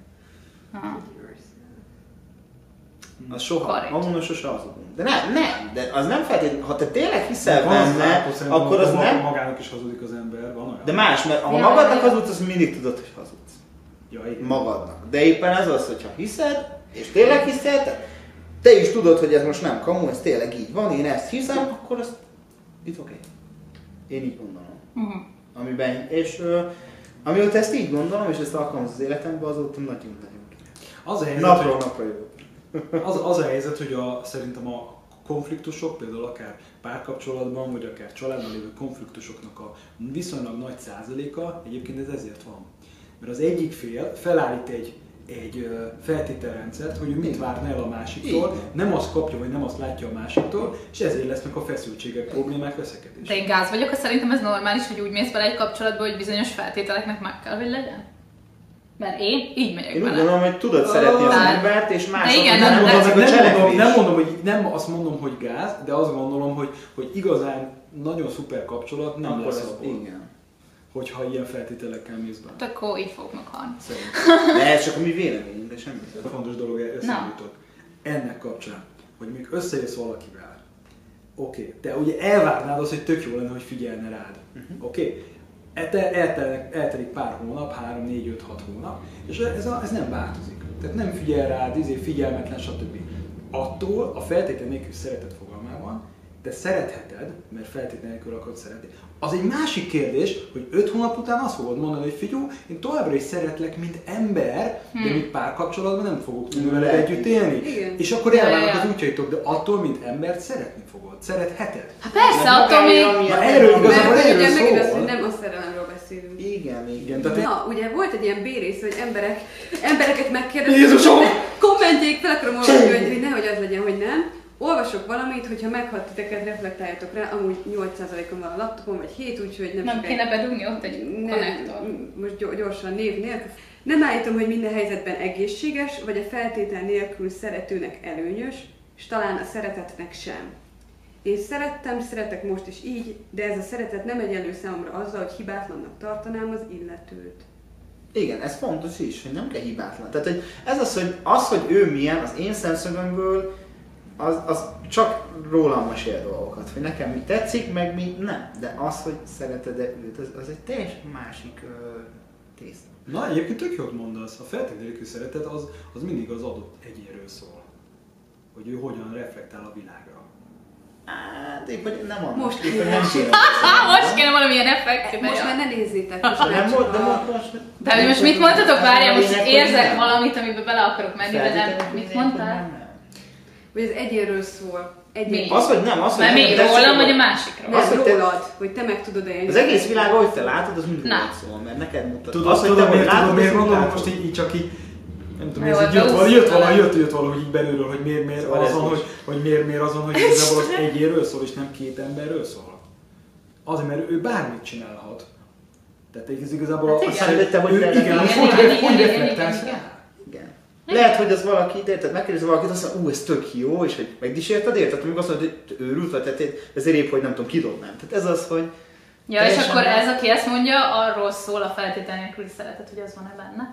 Az soha, Correct. amúgy sose hazudunk. De nem, de az nem feltétlenül, ha te tényleg hiszel benne, akkor az nem... Magának is hazudik az ember, van olyan. De más, mert ha magadnak hazudsz, az mindig tudod, hogy hazudsz. Ja, igen. Magadnak. De éppen ez az, hogyha hiszed, és tényleg hiszed, te is tudod, hogy ez most nem kamu, ez tényleg így van, én ezt hiszem, akkor az... Itt oké. Én így gondolom. Amiben, és amióta ezt így gondolom, és ezt alkalmazom az életemben, azóta nagyon-nagyon Az a helyzet, napról napra jövök. Az a helyzet, hogy szerintem a konfliktusok, például akár párkapcsolatban, vagy akár családban lévő konfliktusoknak a viszonylag nagy százaléka egyébként ez ezért van. Mert az egyik fél felállít egy feltételrendszert, hogy ő mit várna el a másiktól, nem azt kapja, vagy nem azt látja a másiktól, és ezért lesznek a feszültségek, problémák, veszekedések. De én gáz vagyok, ha szerintem ez normális, hogy úgy mész bele egy kapcsolatba, hogy bizonyos feltételeknek meg kell, hogy legyen. Mert én így megyek Én úgy bele. gondolom, hogy tudod szeretni az embert, és mások igen, nem nem mondod a cselekvés. Nem mondom, hogy nem azt mondom, hogy gáz, de azt gondolom, hogy igazán nagyon szuper kapcsolat nem lesz abból. Igen. Hogyha ilyen feltételekkel mész be. Hát akkor így fogok meghalni. De ez csak a mi véleményünk, de semmi. A fontos dolog eszembe jutott. Ennek kapcsán, hogy még összejössz valakivel. Oké, te ugye elvárnád azt, hogy tök jó lenne, hogy figyelne rád. Oké? Eltelik pár hónap, 3, 4, 5, 6 hónap, és ez nem változik. Tehát nem figyel rád, figyelmetlen, stb. Attól a feltétlen nélkül szeretet fogalmában, te szeretheted, mert feltétlen nélkül akarod szeretni. Az egy másik kérdés, hogy 5 hónap után azt fogod mondani, hogy figyelj, én továbbra is szeretlek, mint ember, de mint párkapcsolatban nem fogok tudni veled együtt élni. Igen. És akkor elválnak az útjaitok, de attól, mint embert szeretni fogod. Szeretheted. Hát persze, attól még... Na, erről igazából Mert erről ugye megint az, szól. hogy nem a szerelemről beszélünk. Igen. Tehát Na, ugye volt egy ilyen B-rész, hogy embereket megkérdeztek, Jézusom! kommentjék, fel akarom olvasni, hogy nehogy az legyen, hogy nem. Olvasok valamit, hogyha meghalt titeket, reflektáljatok rá, amúgy 8%-on van a laptopon, vagy 7, úgyhogy Nem kéne bedugni ott egy konnektor. Most gyorsan név nélkül. Nem állítom, hogy minden helyzetben egészséges, vagy a feltétel nélkül szeretőnek előnyös, és talán a szeretetnek sem. Én szeretek most is így, de ez a szeretet nem egyenlő számomra azzal, hogy hibátlannak tartanám az illetőt. Igen, ez fontos is, hogy nem kell hibátlan. Tehát hogy ez az, hogy ő milyen, az én szemszögömből, az csak rólam mesél dolgokat, hogy nekem mi tetszik, meg mi nem. De az, hogy szereted-e őt, az egy teljesen másik tészta. Na, egyébként tök jót mondasz. A feltételekű szeretet az mindig az adott egyénről szól. Hogy ő hogyan reflektál a világra. Hát épp, hogy nem annak. Most épp, hogy nem kéne. Most kéne valamilyen effekt. Most már ne nézzétek, most De már nem csak volt, de a... most... De hogy most mit mondtatok? Várjál, most Lényeg, hogy érzek nem. valamit, amiben bele akarok menni, de nem. Feltételek Mit lényeg, hogy mondtál? nem. Hogy az egyénről szól. Egy Az, hogy nem, az, hogy mert nem, még de rólam, vagy a másikra. nem az, hogy te- rólad, hogy te meg tudod élni. Az egész világ, ahogy te látod, az mind Na. rólad szól, mert neked mutat. Tudod, Az, hogy te hogy látod, miért azt mind gondolom, látod. most így csak így, nem tudom, Jó, ez így de jött valahogy így belülről, hogy miért Szóval ez azon, is. hogy miért azon, hogy igazából az egyéről szól, és nem két emberről szól. Azért, mert ő bármit csinálhat. Tehát ez igazából Hát a igen. Szerintem, hogy te- igen, hogy igen, hogy igen, reflektálsz igen, rá. Igen. Lehet, hogy az valaki, érted, megkérdezi valakit, azt mondja, ez tök jó, és hogy megdísérted, érted? Amikor azt mondod, hogy őrült vagy, tehát ezért épp, hogy nem tudom, kidobnám. Tehát ez az, hogy... Ja, és teljesen akkor más. ez, aki ezt mondja, arról szól a feltétel nélküli szeretet, hogy az van-e benne.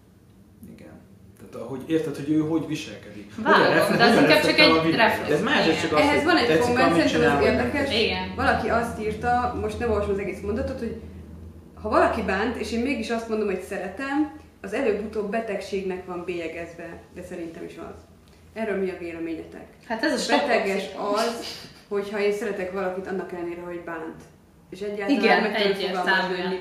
Igen. Tehát ahogy érted, hogy ő hogy viselkedik. Vágom, de az inkább csak egy reflex. De ez más, ez csak az, Ehhez van egy tetszik, komment, amit szerintem az csinál, érdekes. Igen. Valaki azt írta, most nem olvasom az egész mondatot, hogy ha valaki bánt, és én mégis azt mondom, hogy szeretem, az előbb-utóbb betegségnek van bélyegezve, de szerintem is az. Erről mi a véleményetek? Hát ez a sok Beteges toxik. az, hogyha én szeretek valakit annak ellenére, hogy bánt. És egyáltalán Igen, meg tudom egyértelműen. fogalmazni, hogy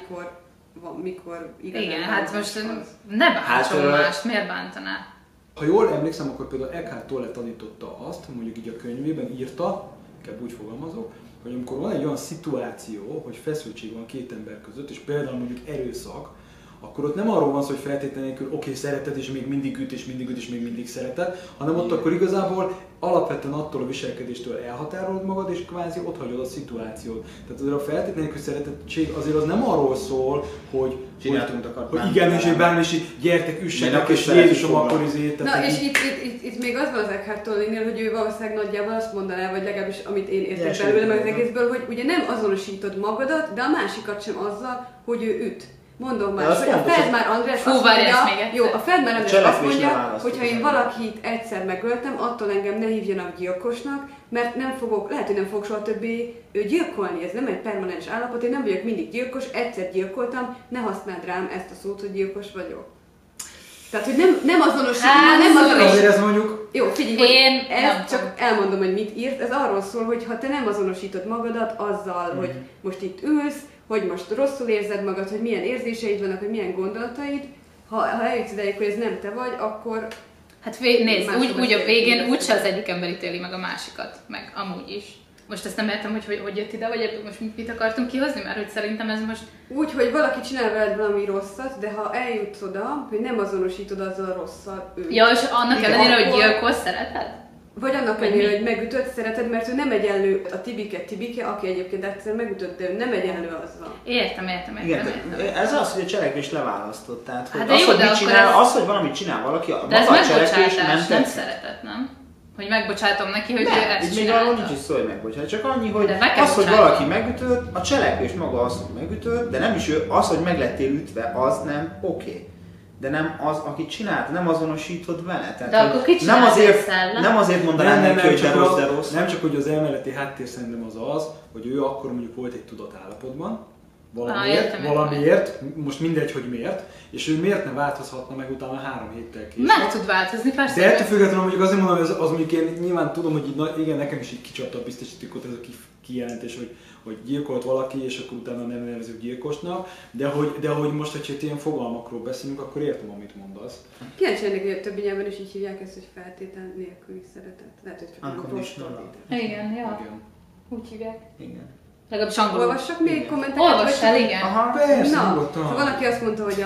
mikor igazán Igen, hát bántos most az. ne bántson Hát, mást, miért bántaná? Ha jól emlékszem, akkor például Eckhart Tolle tanította azt, mondjuk így a könyvében írta, inkább úgy fogalmazok, hogy amikor van egy olyan szituáció, hogy feszültség van két ember között, és például mondjuk erőszak, akkor ott nem arról van szó, hogy feltétlenül oké, szereted, és még mindig üt, és mindig üt, és még mindig szereted, hanem ott akkor igazából alapvetően attól a viselkedéstől elhatárolod magad, és kvázi ott hagyod a szituációt. Tehát azért a feltétlenül szeretettség azért az nem arról szól, hogy Csináltunk akart hogy bánni. igen, és hogy bármi is így, gyertek, üssetek, Mert és akkor Jézusom szeretjük akkor izé. Na, és itt még az van az Eckhart Tolle-nél, hogy ő valószínűleg nagyjából azt mondaná, vagy legalábbis amit én értek Ilyesmi belőle meg az van. egészből, hogy ugye nem azonosítod magadat, de a másikat sem azzal, hogy ő üt. Mondom De már, az hogy a fontos, Feldmár András Fú, azt várj, mondja, ezt még egyszer. jó, a Feldmár András azt cselekvés mondja, leválasztó hogy ha én ember. valakit egyszer megöltem, attól engem ne hívjanak gyilkosnak, mert nem fogok, lehet, hogy nem fogok soha többé gyilkolni, ez nem egy permanens állapot, én nem vagyok mindig gyilkos, egyszer gyilkoltam, ne használd rám ezt a szót, hogy gyilkos vagyok. Tehát, hogy nem azonosít, Hát, nem azonosít. Azért ez mondjuk, Jó, figyelj, hogy Én nem ezt csak tudom. elmondom, hogy mit írt. Ez arról szól, hogy ha te nem azonosítod magadat azzal, hogy most itt ülsz, hogy most rosszul érzed magad, hogy milyen érzéseid vannak, hogy milyen gondolataid, ha eljutsz ideig, hogy ez nem te vagy, akkor Hát nézd, Másról úgy a végén beszélünk. úgyse az egyik ember ítéli meg a másikat, meg amúgy is. Most ezt nem értem, hogy jött ide, vagy ebből most mit akartunk kihozni, mert hogy szerintem ez most... úgy, hogy valaki csinál veled valami rosszat, de ha eljutsz oda, hogy nem azonosítod azzal a rosszal őt. Ja, és annak Igen, ellenére, hogy akkor- gyilkos szereted? Vagy annak Vagy ellenére, mi? hogy megütött, szereted, mert ő nem egyenlő a Tibike, aki egyébként egyszer megütött, de ő nem egyenlő azzal. Értem. Igen, ez az, hogy a cselekvést leválasztott. Tehát, hogy Hát de az, jó, hogy de mit akkor csinál, ez- az, hogy valamit csinál valaki, a De ez maga a cselekvés megbocsátás, nem tetszett. szeretet, nem? Hogy megbocsátom neki, hogy ő Nem, ezt itt még arról csinálta. nincs is szó, hogy megbocsát. Csak annyi, hogy De meg kell az, hogy bocsátani. valaki megütött, a cselekvés maga az, hogy megütött, de nem is ő, az, hogy meg lettél ütve, az nem oké. De nem az, aki csinálta, nem azonosítod vele. Tehát, De akkor hogy ki csinálta nem azért mondanám neki, hogy de rossz, de rossz. nem csak, hogy az elméleti háttér szerintem az, hogy ő akkor mondjuk volt egy tudatállapotban, valamiért, most mindegy, hogy miért, és ő miért ne változhatna meg utána 3 héttel később. Meg tud változni, persze. De ettől függetlenül mondjuk azért mondom, hogy az mondjuk én nyilván tudom, hogy így, igen, nekem is így kicsapta a biztosítékot ez a kijelentés, hogy gyilkolt valaki, és akkor utána nem nevezük gyilkosnak, de hogy most, hogyha itt ilyen fogalmakról beszélünk, akkor értem, amit mondasz. Kíváncsi ennek, hogy a többi nyelven is így hívják ezt, hogy feltétel nélküli szeretet. Lehet, hogy csak Unconditional. Igen, ja. Igen. Úgy hívják. Igen. Legalábbis angolul. Olvassak még Igen. kommenteket? Olvassál, vagy- igen. Aha. Persze, Na, nyugodtan. ha valaki azt mondta, hogy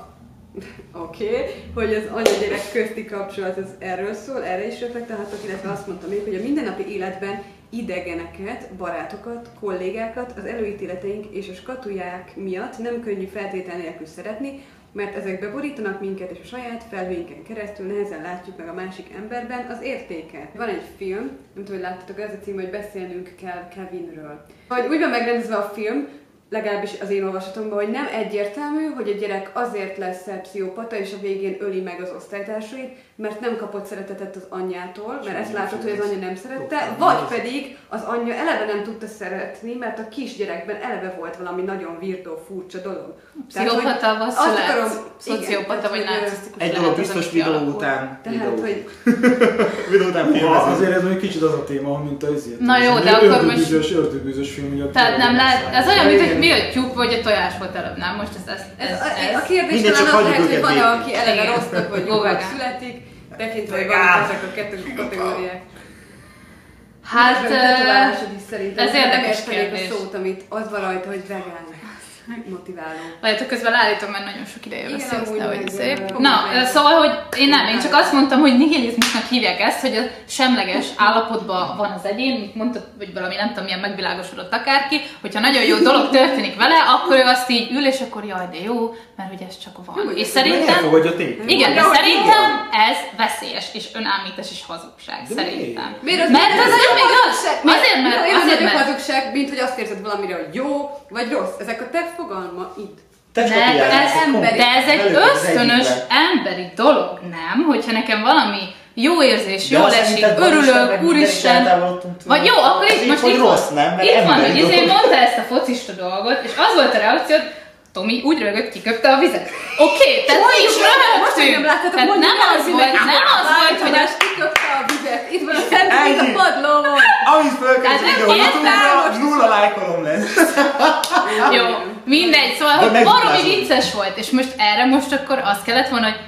hogy az anya-gyerek közti kapcsolat az erről szól, erre is reflektálhatok, illetve azt mondta még, hogy a mindennapi életben idegeneket, barátokat, kollégákat, az előítéleteink és a skatuják miatt nem könnyű feltétel nélkül szeretni, mert ezek beborítanak minket, és a saját felhőinken keresztül nehezen látjuk meg a másik emberben az értéket. Van egy film, nem tudom, hogy láttatok, ez a cím, hogy beszélnünk kell Kevinről. Vagy úgy van megrendezve a film, legalábbis az én olvasatomban, hogy nem egyértelmű, hogy a gyerek azért lesz pszichopata, és a végén öli meg az osztálytársait, mert nem kapott szeretetet az anyjától, mert ezt látod, hogy az anya nem szerette, vagy pedig az anyja eleve nem tudta szeretni, mert a kisgyerekben eleve volt valami nagyon virtó, furcsa dolog. Pszichopata, vagy azt akarom, szociopata, vagy tehát, hogy, narcisztikus. Egy lehet dolog az, biztos ami videó kialakul. után. Tehát, hogy Videó után Ha, filmezünk. azért ez mondjuk kicsit az a téma, mint az izért. Na jó, de akkor most- Ördögűzös film, ugye. Tehát nem lehet, ez olyan, mint hogy mi a tyúk vagy a tojás volt előbb, nem? Most a kérdés Mindegy, talán csak az hagyjuk lehet, hogy őket van, végig. aki eleve Igen. rossznak vagy Jó jónak vegán. születik, tekintve, hogy vannak ezek a kettő kategóriák. Hát, tetoválásod is szerintem. ez érdekes nem értenék kérdés. a szót, amit az van rajta, hogy vegán. Motiváló. Lehet, hogy közben állítom, mert nagyon sok ideje Igen, beszélsz, amúgy de hogy meg, szép. fogom Na, meg. szóval, hogy én csak azt mondtam, hogy nihilizmusnak hívják ezt, hogy a semleges állapotban van az egyén, mint mondtad, vagy valami nem tudom, milyen megvilágosodott akárki, hogyha nagyon jó dolog történik vele, akkor ő azt így ül, és akkor jaj, de jó, mert hogy ez csak van. Jó, És ez szerintem... Elfogadja tényleg. Igen, de Mondja, hogy szerintem ez veszélyes és önállítás és hazugság, szerintem. Miért Mert az nem igaz? Azért, mert... Én Azért, vagyok mert... hazugság, mint hogy azt érzed valamire, hogy jó vagy rossz. Ezek a te fogalmaid. De ez egy ösztönös emberi dolog, nem? Hogyha nekem valami jó érzés, jól esik, örülök, úristen. Vagy jó, akkor itt most hogy rossz, nem? Mert itt van, emberi hogy dolog. mondta ezt a focista dolgot, és az volt a reakciód, Tomi úgy rögött, kiköpte a vizet. Oké, tehát mi is rögtünk. Nem láthatok, Tehát nem az volt, hogy az kiköpte a vizet. Itt van a szemben a padlóon. Amit fölkezd Tehát videó értem, YouTube-ra, 0 lájkolom lesz. jó, mindegy, szóval, Hogy hogy megvilágosod. baromi vicces volt, és most erre most akkor azt kellett volna, hogy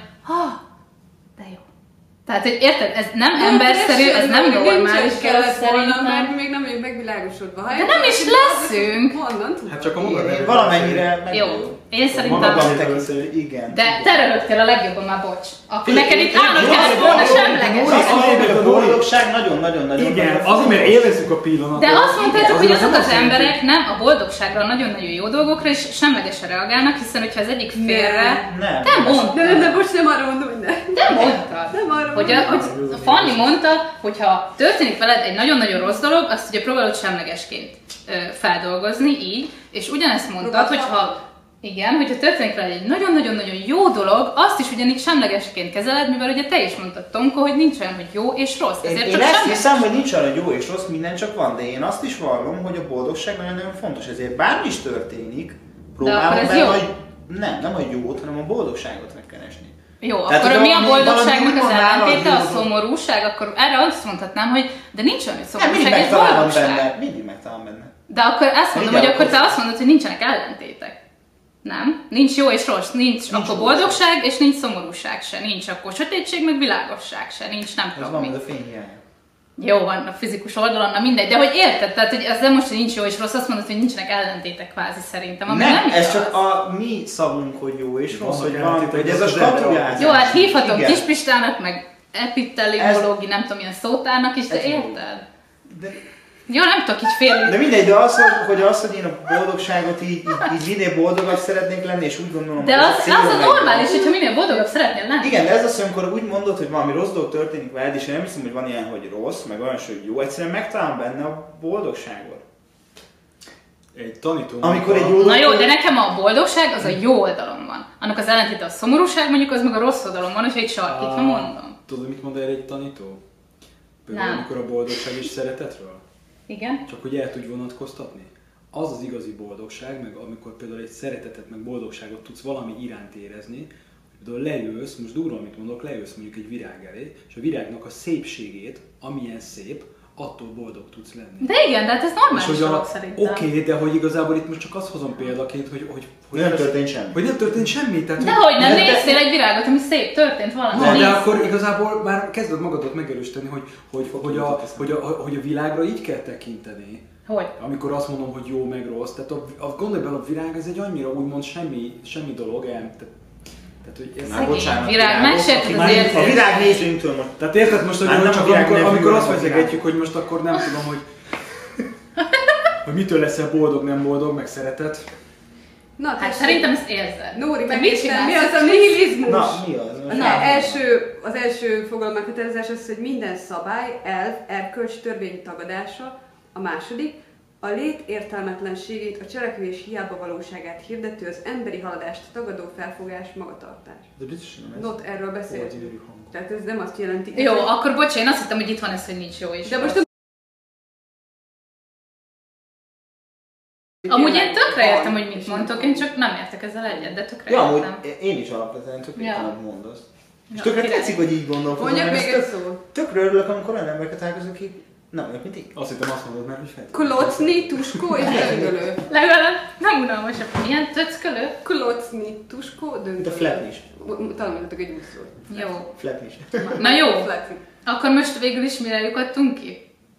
de jó. Tehát, hogy érted, ez nem emberszerű, ez nem normális kellett volna, szerintem. mert még nem vagyunk megvilágosodva. Ha De nem is leszünk. Honnan tudod? Hát csak a maga nevű. Valamennyire meg... Jó, én szerintem... Magam tekintő, igen. De te röhögtél a legjobban már, bocs. Akkor neked itt Jó, állnod jó, kellett jó, volna jó, semleges. Azt mondom, hogy a boldogság nagyon-nagyon-nagyon... Igen, azért, mert élvezzük a pillanatot. De azt mondtátok, hogy azok nem az azt jelenti- emberek nem a boldogságra, nagyon-nagyon jó dolgokra is semlegesen reagálnak, hiszen hogyha az egyik félre... Nem. Te mondtad. De bocs, nem arra mondom, hogy ne. Te mondtad. Nem arra Hogy a Fanni mondta, hogy ha történik veled egy nagyon-nagyon rossz dolog, azt ugye próbálod semlegesként feldolgozni, így, és ugyanezt mondtad, hogyha igen, hogyha történik veled egy nagyon-nagyon-nagyon jó dolog, azt is ugyanígy semlegesként kezeled, mivel ugye te is mondtad, Tomko, hogy nincs olyan, hogy jó és rossz. Ezért Én csak ezt semleges. hiszem, hogy nincs olyan, hogy jó és rossz, minden csak van, de én azt is vallom, hogy a boldogság nagyon-nagyon fontos, ezért bármi is történik, próbálom ez benne, jó? hogy nem a jót, hanem a boldogságot megkeresni. Jó, Tehát, akkor hogy mi a valami- boldogságnak valami az úgy mondanám, ellentéte, a hogy jó. szomorúság, akkor erre azt mondhatnám, hogy de nincs olyan, hogy Nem, mindig szomorúság és megtalálom boldogság. benne, mindig megtalálom benne. De akkor azt mondom, Igen, hogy akkor te akkor- azt mondod, hogy nincsenek ellentétek. Nem? Nincs jó és rossz, nincs akkor boldogság, és nincs szomorúság se, nincs akkor sötétség, meg világosság se, nincs nem Ez tudom van, mi. ez a fényhiánya. Jó van, a fizikus oldalon, na mindegy, de hogy érted? Tehát, hogy ez nem most, hogy nincs jó és rossz, azt mondod, hogy nincsenek ellentétek kvázi szerintem, ami nem ez igaz. csak a mi szavunk, hogy jó és rossz, Vannak hogy van, ellentétek, hogy ez a az ember skatujázás. Jó, hát hívhatom Igen. Kispistának, meg epitelimológi, nem tudom, milyen szótárnak is, de Ez jó. érted? De- Jó, nem tudok így félni. De mindegy, de az, hogy én a boldogságot így minél boldogabb szeretnék lenni, és úgy gondolom, De hogy ez az célom a meg- normális, hogyha minél boldogabb szeretnél lenni. Igen, de ez az, amikor úgy mondod, hogy valami rossz dolog történik veled, és én nem hiszem, hogy van ilyen, hogy rossz, meg olyan, hogy jó, egyszerűen megtalálom benne a boldogságot. Egy tanító. Amikor egy jó Na jó, dolog- de nekem a boldogság az a jó oldalon van. Annak az ellentéte a szomorúság, mondjuk az meg a rossz oldalon van, hogyha egy sarkítva mondom. Tudod, mit mond erre egy tanító? Például Nem. amikor a boldogság és szeretetről? Igen? Csak hogy el tudj vonatkoztatni. Az az igazi boldogság, meg amikor például egy szeretetet, meg boldogságot tudsz valami iránt érezni, hogy például leülsz, most durva, amit mondok, leülsz mondjuk egy virág elé, és a virágnak a szépségét, amilyen szép, attól boldog tudsz lenni. De igen, de hát ez normális dolog szerintem. Oké, de hogy igazából itt most csak azt hozom példaként, hogy Nem történt semmi. Hogy nem történt semmi. Tehát, De hogy nem de- néztél egy virágot, ami szép, történt valami. Na, de Nézd. akkor igazából már kezded magadat megerősíteni, hogy a világra így kell tekinteni. Hogy? Amikor azt mondom, hogy jó meg rossz, tehát gondolj bele, a világ ez egy annyira úgymond semmi dolog, tehát hogy ez... Már bocsánat, virág, virágos, megsérted aki az már érzést. A virág nézőinktől most. Tehát érted most, hogy Már nem csak a világ nevű, amikor azt hanem a feszegetjük, hogy most akkor nem tudom, hogy mitől leszel boldog, nem boldog, meg szeretet. Na, Hát tessék. szerintem ezt érzed. Nóri, Te mit megnéztem, mi csinálsz? az a nihilizmus? Na, mi az? Most Na, elmondom. az első fogalom meghatározás az, hogy minden szabály, elv, erkölcs, törvény tagadása. A második, a lét értelmetlenségét, a cselekvés hiába valóságát hirdető, az emberi haladást tagadó felfogás, magatartás. De biztos nem ez. Not erről beszéltünk. Ordinary hang. Tehát ez nem azt jelenti. Jó, akkor bocs, én azt hittem, hogy itt van ez, hogy nincs jó is. De most Amúgy én tökre értem, hogy mit mondtok, én csak nem értek ezzel egyet, de tökre Ja, amúgy értem. én is alapvetően tökre Ja. értem, amit mondasz. És Ja, tökre király. tetszik, hogy így gondolkozom. mondjak mert még ez egy szót. Tökre örülök, amikor olyan embereket találkozok, akik nem olyanok, mint én. Azt hittem azt mondod, mert hogy fel. Klocni, tuskó és döngölő. Legalább nem unalmasabb. Milyen töckölő? Klocni, tuskó, döngölő. Mint a flapnis. Talán mondhatok egy új szót. Jó. Flapnis. Na jó. Flexi. Akkor most végül is mire lyukadtunk ki?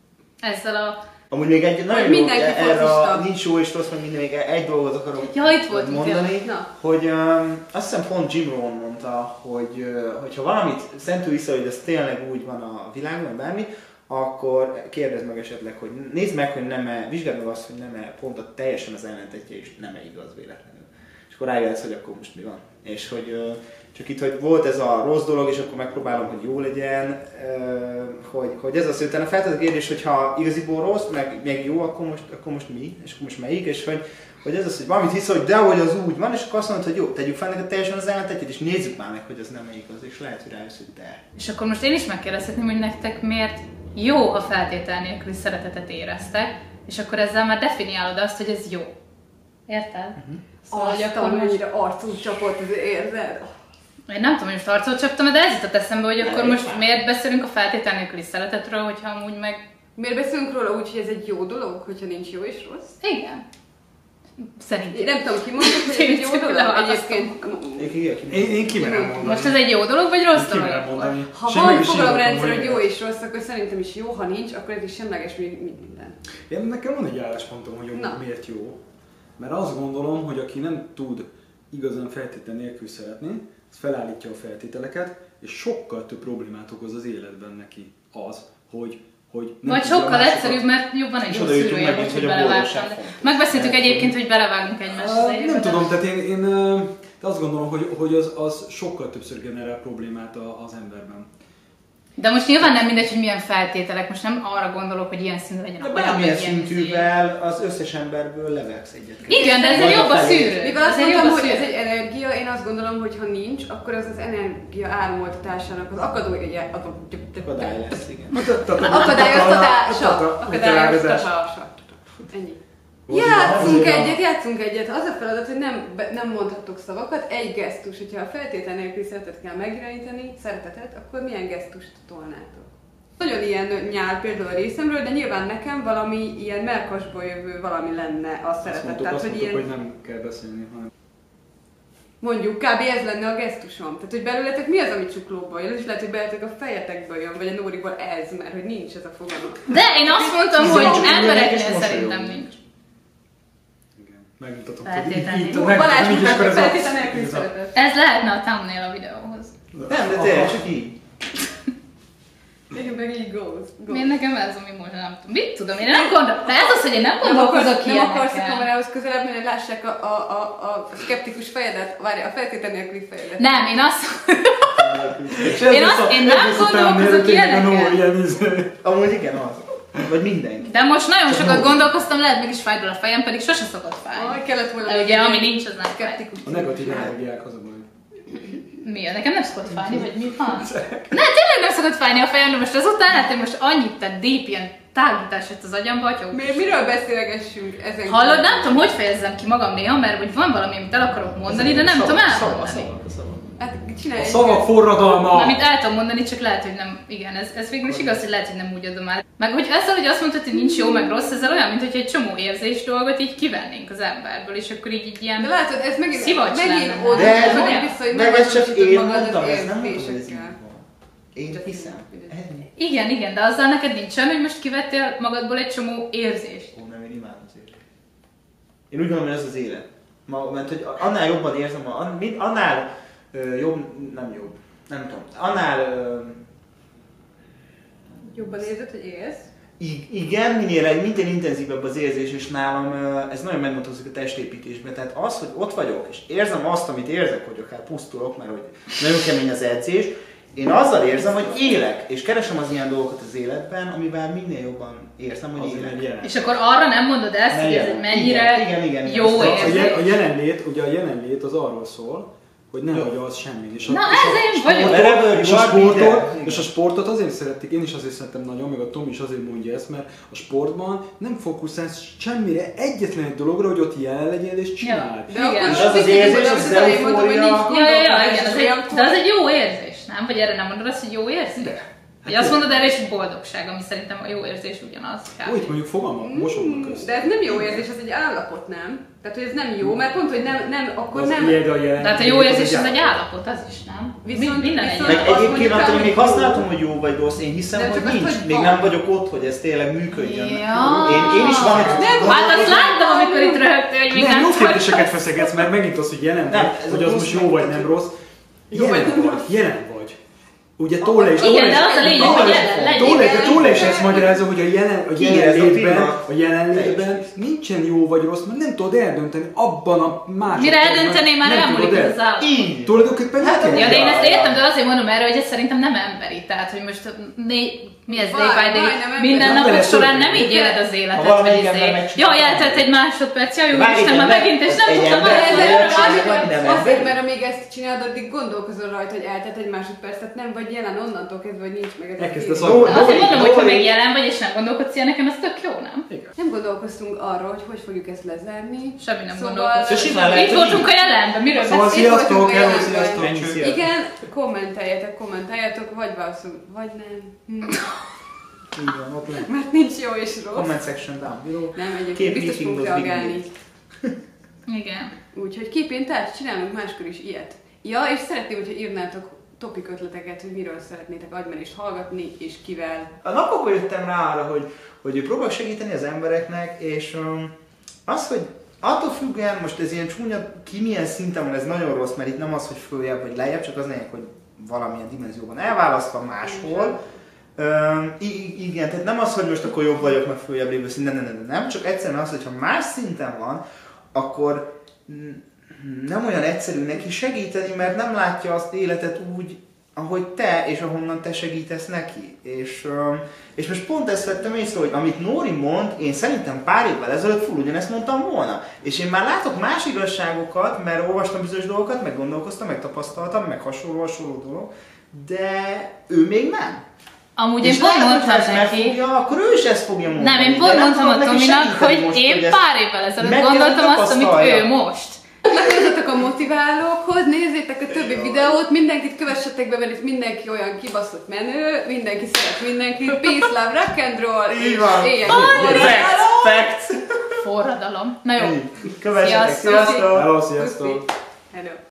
ezzel a... Amúgy még egy nagyon jó, mindenki erre focista. nincs jó és rossz, meg minden, még egy dolgot akarok Itt volt mondani, Na. hogy azt hiszem pont Jim Rohn mondta, hogy ha valamit szentül vissza, hogy ez tényleg úgy van a világban, bármi, akkor kérdezd meg esetleg, hogy nézd meg, hogy nem-e, vizsgáld meg azt, hogy nem-e pont a teljesen az ellentetje, és nem-e igaz véletlenül. És akkor rájöhetsz, hogy akkor most mi van. És hogy csak itt, hogy volt ez a rossz dolog, és akkor megpróbálom, hogy jó legyen, hogy ez az, hogy utána feltett a kérdés, hogy ha igaziból rossz, meg jó, akkor most mi, és akkor most melyik, és hogy ez az, hogy valamit hisz, hogy dehogy az úgy van, és akkor azt mondod, hogy jó, tegyük fel neked teljesen az ellentetjét, és nézzük már meg, hogy az nem igaz, és lehet, hogy rájössz, hogy de. És akkor most én is megkérdezhetném, hogy nektek miért jó, ha feltétel nélküli szeretetet éreztek, és akkor ezzel már definiálod azt, hogy ez jó. Érted? Szóval, hogy akkor mennyire arcul csapott, ez érzed? Én nem tudom, hogy most arcot csaptam, de ez jutott eszembe, hogy akkor most miért beszélünk a feltétel nélküli szeretetről, hogyha amúgy meg... Miért beszélünk róla úgy, hogy ez egy jó dolog, hogyha nincs jó és rossz? Igen. Szerintem. Én nem tudom, ki mondta, hogy ez egy jó dolog egyébként. Én kimerem mondani. Most ez egy jó dolog, vagy rossz dolog? Kimerem mondani. Ha Semmi van is fogalomrendszer, írtam, hogy jó és rossz, akkor szerintem is jó, ha nincs, akkor ez is semleges, mint minden. Nekem van egy álláspontom, hogy miért jó. Mert azt gondolom, hogy aki nem tud igazán feltétel nélkül szeretni, az felállítja a feltételeket, és sokkal több problémát okoz az életben neki az, hogy nem vagy sokkal egyszerűbb, mert jobban egy jó szűrője, hogy belevágtam. Megbeszéltük egyébként, hogy belevágunk egymáshoz. Nem tudom, tehát én azt gondolom, hogy az sokkal többször generál problémát az emberben. De most nyilván nem mindegy, hogy milyen feltételek, most nem arra gondolok, hogy ilyen színű legyen a hajam. Bármilyen szintűvel az összes emberből levelsz egyet. Igen, de ez egy jobb a szűrő. Mivel azt mondtam, hogy ez egy energia, én azt gondolom, hogy ha nincs, akkor az energia áramoltatásának az Akadály lesz, igen. Akadályoztatása. Ennyi. Játszunk egyet. Az a feladat, hogy nem mondhatok szavakat, egy gesztus. Hogyha a feltétel nélkül szeretet kell megjeleníteni, szeretetet, akkor milyen gesztust tolnátok? Nagyon ilyen nyál például a részemről, de nyilván nekem valami ilyen melkasból jövő valami lenne a szeretet. Tehát, hogy ilyen... hogy nem kell beszélni, hanem... Mondjuk, kb. Ez lenne a gesztusom. Tehát, hogy belőletek mi az, ami csuklóból jön, és lehet, hogy belőletek a fejetekből jön, vagy a Nóriból ez, mert hogy nincs ez a fogalom. De én azt mondtam, hogy embereknél szerintem nincs. Megmutatom, hogy Balázs mutatja feltétel nélkül szeretet. Ez lehetne a thumbnail a videóhoz. Nem, de tényleg csak így. Igen, meg így goes. Én nekem ez, ami most nem tudom. Mit tudom, én nem gondolom. De ez az, hogy én nem gondolkozok ilyenekkel. Nem akarsz a kamerához közelebb menni, hogy lássák a szkeptikus fejedet, várj, a feltétel nélküli fejedet. Nem, én azt... Én nem gondolkozok ilyenekkel. Amúgy igen, az. Vagy mindenki. De most nagyon sokat gondolkoztam, lehet mégis fáj a fejem, pedig sose szokott fájni. Kellett volna. De ugye, ami nincs, az nem szkeptikus. A negatív energiák az a baj. Mi? Nekem nem szokott fájni, vagy mi van? Ne, tényleg nem szokott fájni a fejem, de most azután, hát én most annyit tett deep ilyen tágítás jött az agyamba, hogy miről beszélgessünk ezen? Hallod, nem tudom, hogy fejezzem ki magam néha, mert hogy van valami, amit el akarok mondani, de nem tudom elmondani. Hát csinálj a szavak forradalma! Amit el tudom mondani, csak lehet, hogy nem, igen, ez végül is igaz, hogy lehet, hogy nem úgy adom el. Meg hogy ezzel, hogy azt mondtad, hogy nincs jó, meg rossz, ezzel olyan, mintha egy csomó érzés dolgot így kivennénk az emberből, és akkor így ilyen de látod, ez megint szivacs lenne. oda, de ez csak én mondtam, ez nem mondtam, hogy ez így van. Én hiszem. Igen, de azzal neked nincsen, hogy most kivettél magadból egy csomó érzést. Ó, nem, én imádom az élet. Én úgy gondolom, hogy ez az élet. Mert hogy annál jobban érzem, annál nem tudom, annál... Jobban érzed, hogy élsz? Igen, minél intenzívebb az érzés, és nálam ez nagyon megmutatkozik a testépítésben. Tehát az, hogy ott vagyok, és érzem azt, amit érzek, hogy akár pusztulok, mert hogy nagyon kemény az edzés, én azzal érzem, hogy élek, és keresem az ilyen dolgokat az életben, amivel minél jobban érzem, hogy élek. És akkor arra nem mondod ezt, hogy ez mennyire igen, jó érzés. A jelenlét az arról szól, hogy nem vagy az semmi. És a sportot azért szerették, én is azért szeretem nagyon, meg a Tom is azért mondja ezt, mert a sportban nem fókuszálsz semmire, egyetlen egy dologra, hogy ott jelen legyél és csináld. Ja, de az az érzés, az eufória. De az egy jó érzés, nem? Vagy erre nem mondod azt, hogy jó érzés? Vagy azt mondod erre is, hogy boldogság, ami szerintem a jó érzés ugyanaz. Úgy mondjuk fogalmak mosognak össze. De ez nem jó érzés, ez egy állapot, nem? Tehát, hogy ez nem jó, mert pont, hogy nem akkor Az nem... Tehát a jó érzés az egy állapot, az is nem. Minden egy Meg állapot. egyébként attól, hogy még használtam, hogy jó vagy rossz, én hiszem, De hogy csak azt, nincs. hogy Még van. nem vagyok ott, hogy ez tényleg működjön. Ja. Én is van, hogy... Hát azt láttam, amikor itt röhögtél, hogy még Nem, nem jó vagy. kérdéseket feszegetsz, mert megint az, hogy jelen Nem, vagy, ez hogy a az rossz most jó vagy nem rossz. Jelen vagy. Ugye Tóle is... Igen, de az a lényeg, hogy legyél. Tóle is ezt magyarázza, hogy a Kiérez a jelenlétben nincsen jó vagy rossz, mert nem tudod eldönteni abban a másodpercben. Mire eldöntené, már elmúlik az állapot. Így. Tulajdonképpen Hát, neked Ja, de én ezt kell. értem, de azért mondom erre, hogy ez szerintem nem emberi. Tehát, hogy most mi ez day by day, Majdnem minden emberi. napok Nem során emberi. nem így éled az Ha életet, valamelyik vagy ember izé. megcsinálja. Jaj, eltelt egy másodperc, jaj, Várj, úristen, már igen, megint, és nem egy tudtam ember már tudja ezzel. csinálni, vagy nem Azért, emberi. mert amíg ezt csinálod, addig gondolkozol rajta, hogy eltelt egy másodperc, tehát nem vagy jelen onnantól kezdve, hogy nincs meg ez a Elkezdesz feeling. De azért mondom, hogy ha Dori. még jelen vagy, és nem gondolkodsz ilyen, nekem ez tök jó, nem? Nem gondolkoztunk arról, hogy fogjuk ezt lezárni. Semmi nem Szóval- gondolkoztunk. Szóval simán lehet, Itt hogy voltunk a jelenben, miről Szóval beszélünk? sziasztok, Itt hello, voltunk sziasztok. Ennyi, cső. sziasztok. Igen, kommentáljátok, vagy válaszolunk, vagy nem. Így van, ott lehet. Mert nincs jó és rossz. Comment section down below. Nem, egyébként Keep biztos meeting fogunk those big reagálni. needs. Igen. Úgyhogy keep in touch, csinálunk máskor is ilyet. Ja, és szeretném, hogyha írnátok topik ötleteket, hogy miről szeretnétek agymenést hallgatni, és kivel. A napokban jöttem rá arra, hogy próbálok segíteni az embereknek, és az, hogy attól függően, most ez ilyen csúnya, ki milyen szinten van, ez nagyon rossz, mert itt nem az, hogy följebb vagy lejjebb, csak az lényeg, hogy valamilyen dimenzióban elválasztva máshol. Igen, tehát nem az, hogy most akkor jobb vagyok, meg följebb lévő szinten, nem, csak egyszerűen az, hogy ha más szinten van, akkor nem olyan egyszerű neki segíteni, mert nem látja azt életet úgy, ahogy te, és ahonnan te segítesz neki. És most pont ezt vettem észre, hogy amit Nóri mond, én szerintem pár évvel ezelőtt full ugyanezt mondtam volna. És én már látok más igazságokat, mert olvastam bizonyos dolgokat, meg gondolkoztam, meg tapasztaltam, meg hasonló dolog, de ő még nem. Amúgy És én pont lehet, hogy mondtam ha ezt neki. megfogja, akkor ő is ezt fogja mondani. Nem, én de pont nem mondtam fogok a neki Tominak, segíteni hogy most, én ezt pár évvel ezelőtt meg kell, gondoltam hogy azt, amit tapasztalja. ő most. Csatlakozzatok a motiválókhoz, nézzétek a többi videót, mindenkit kövessetek be, mert itt mindenki olyan kibaszott menő, mindenki szeret mindenkit, peace, love, rock and roll, Így van. és éljen Facts! Forradalom. Na jó. Kövessetek, Sziasztok. sziasztok! Hello, sziasztok. Hello.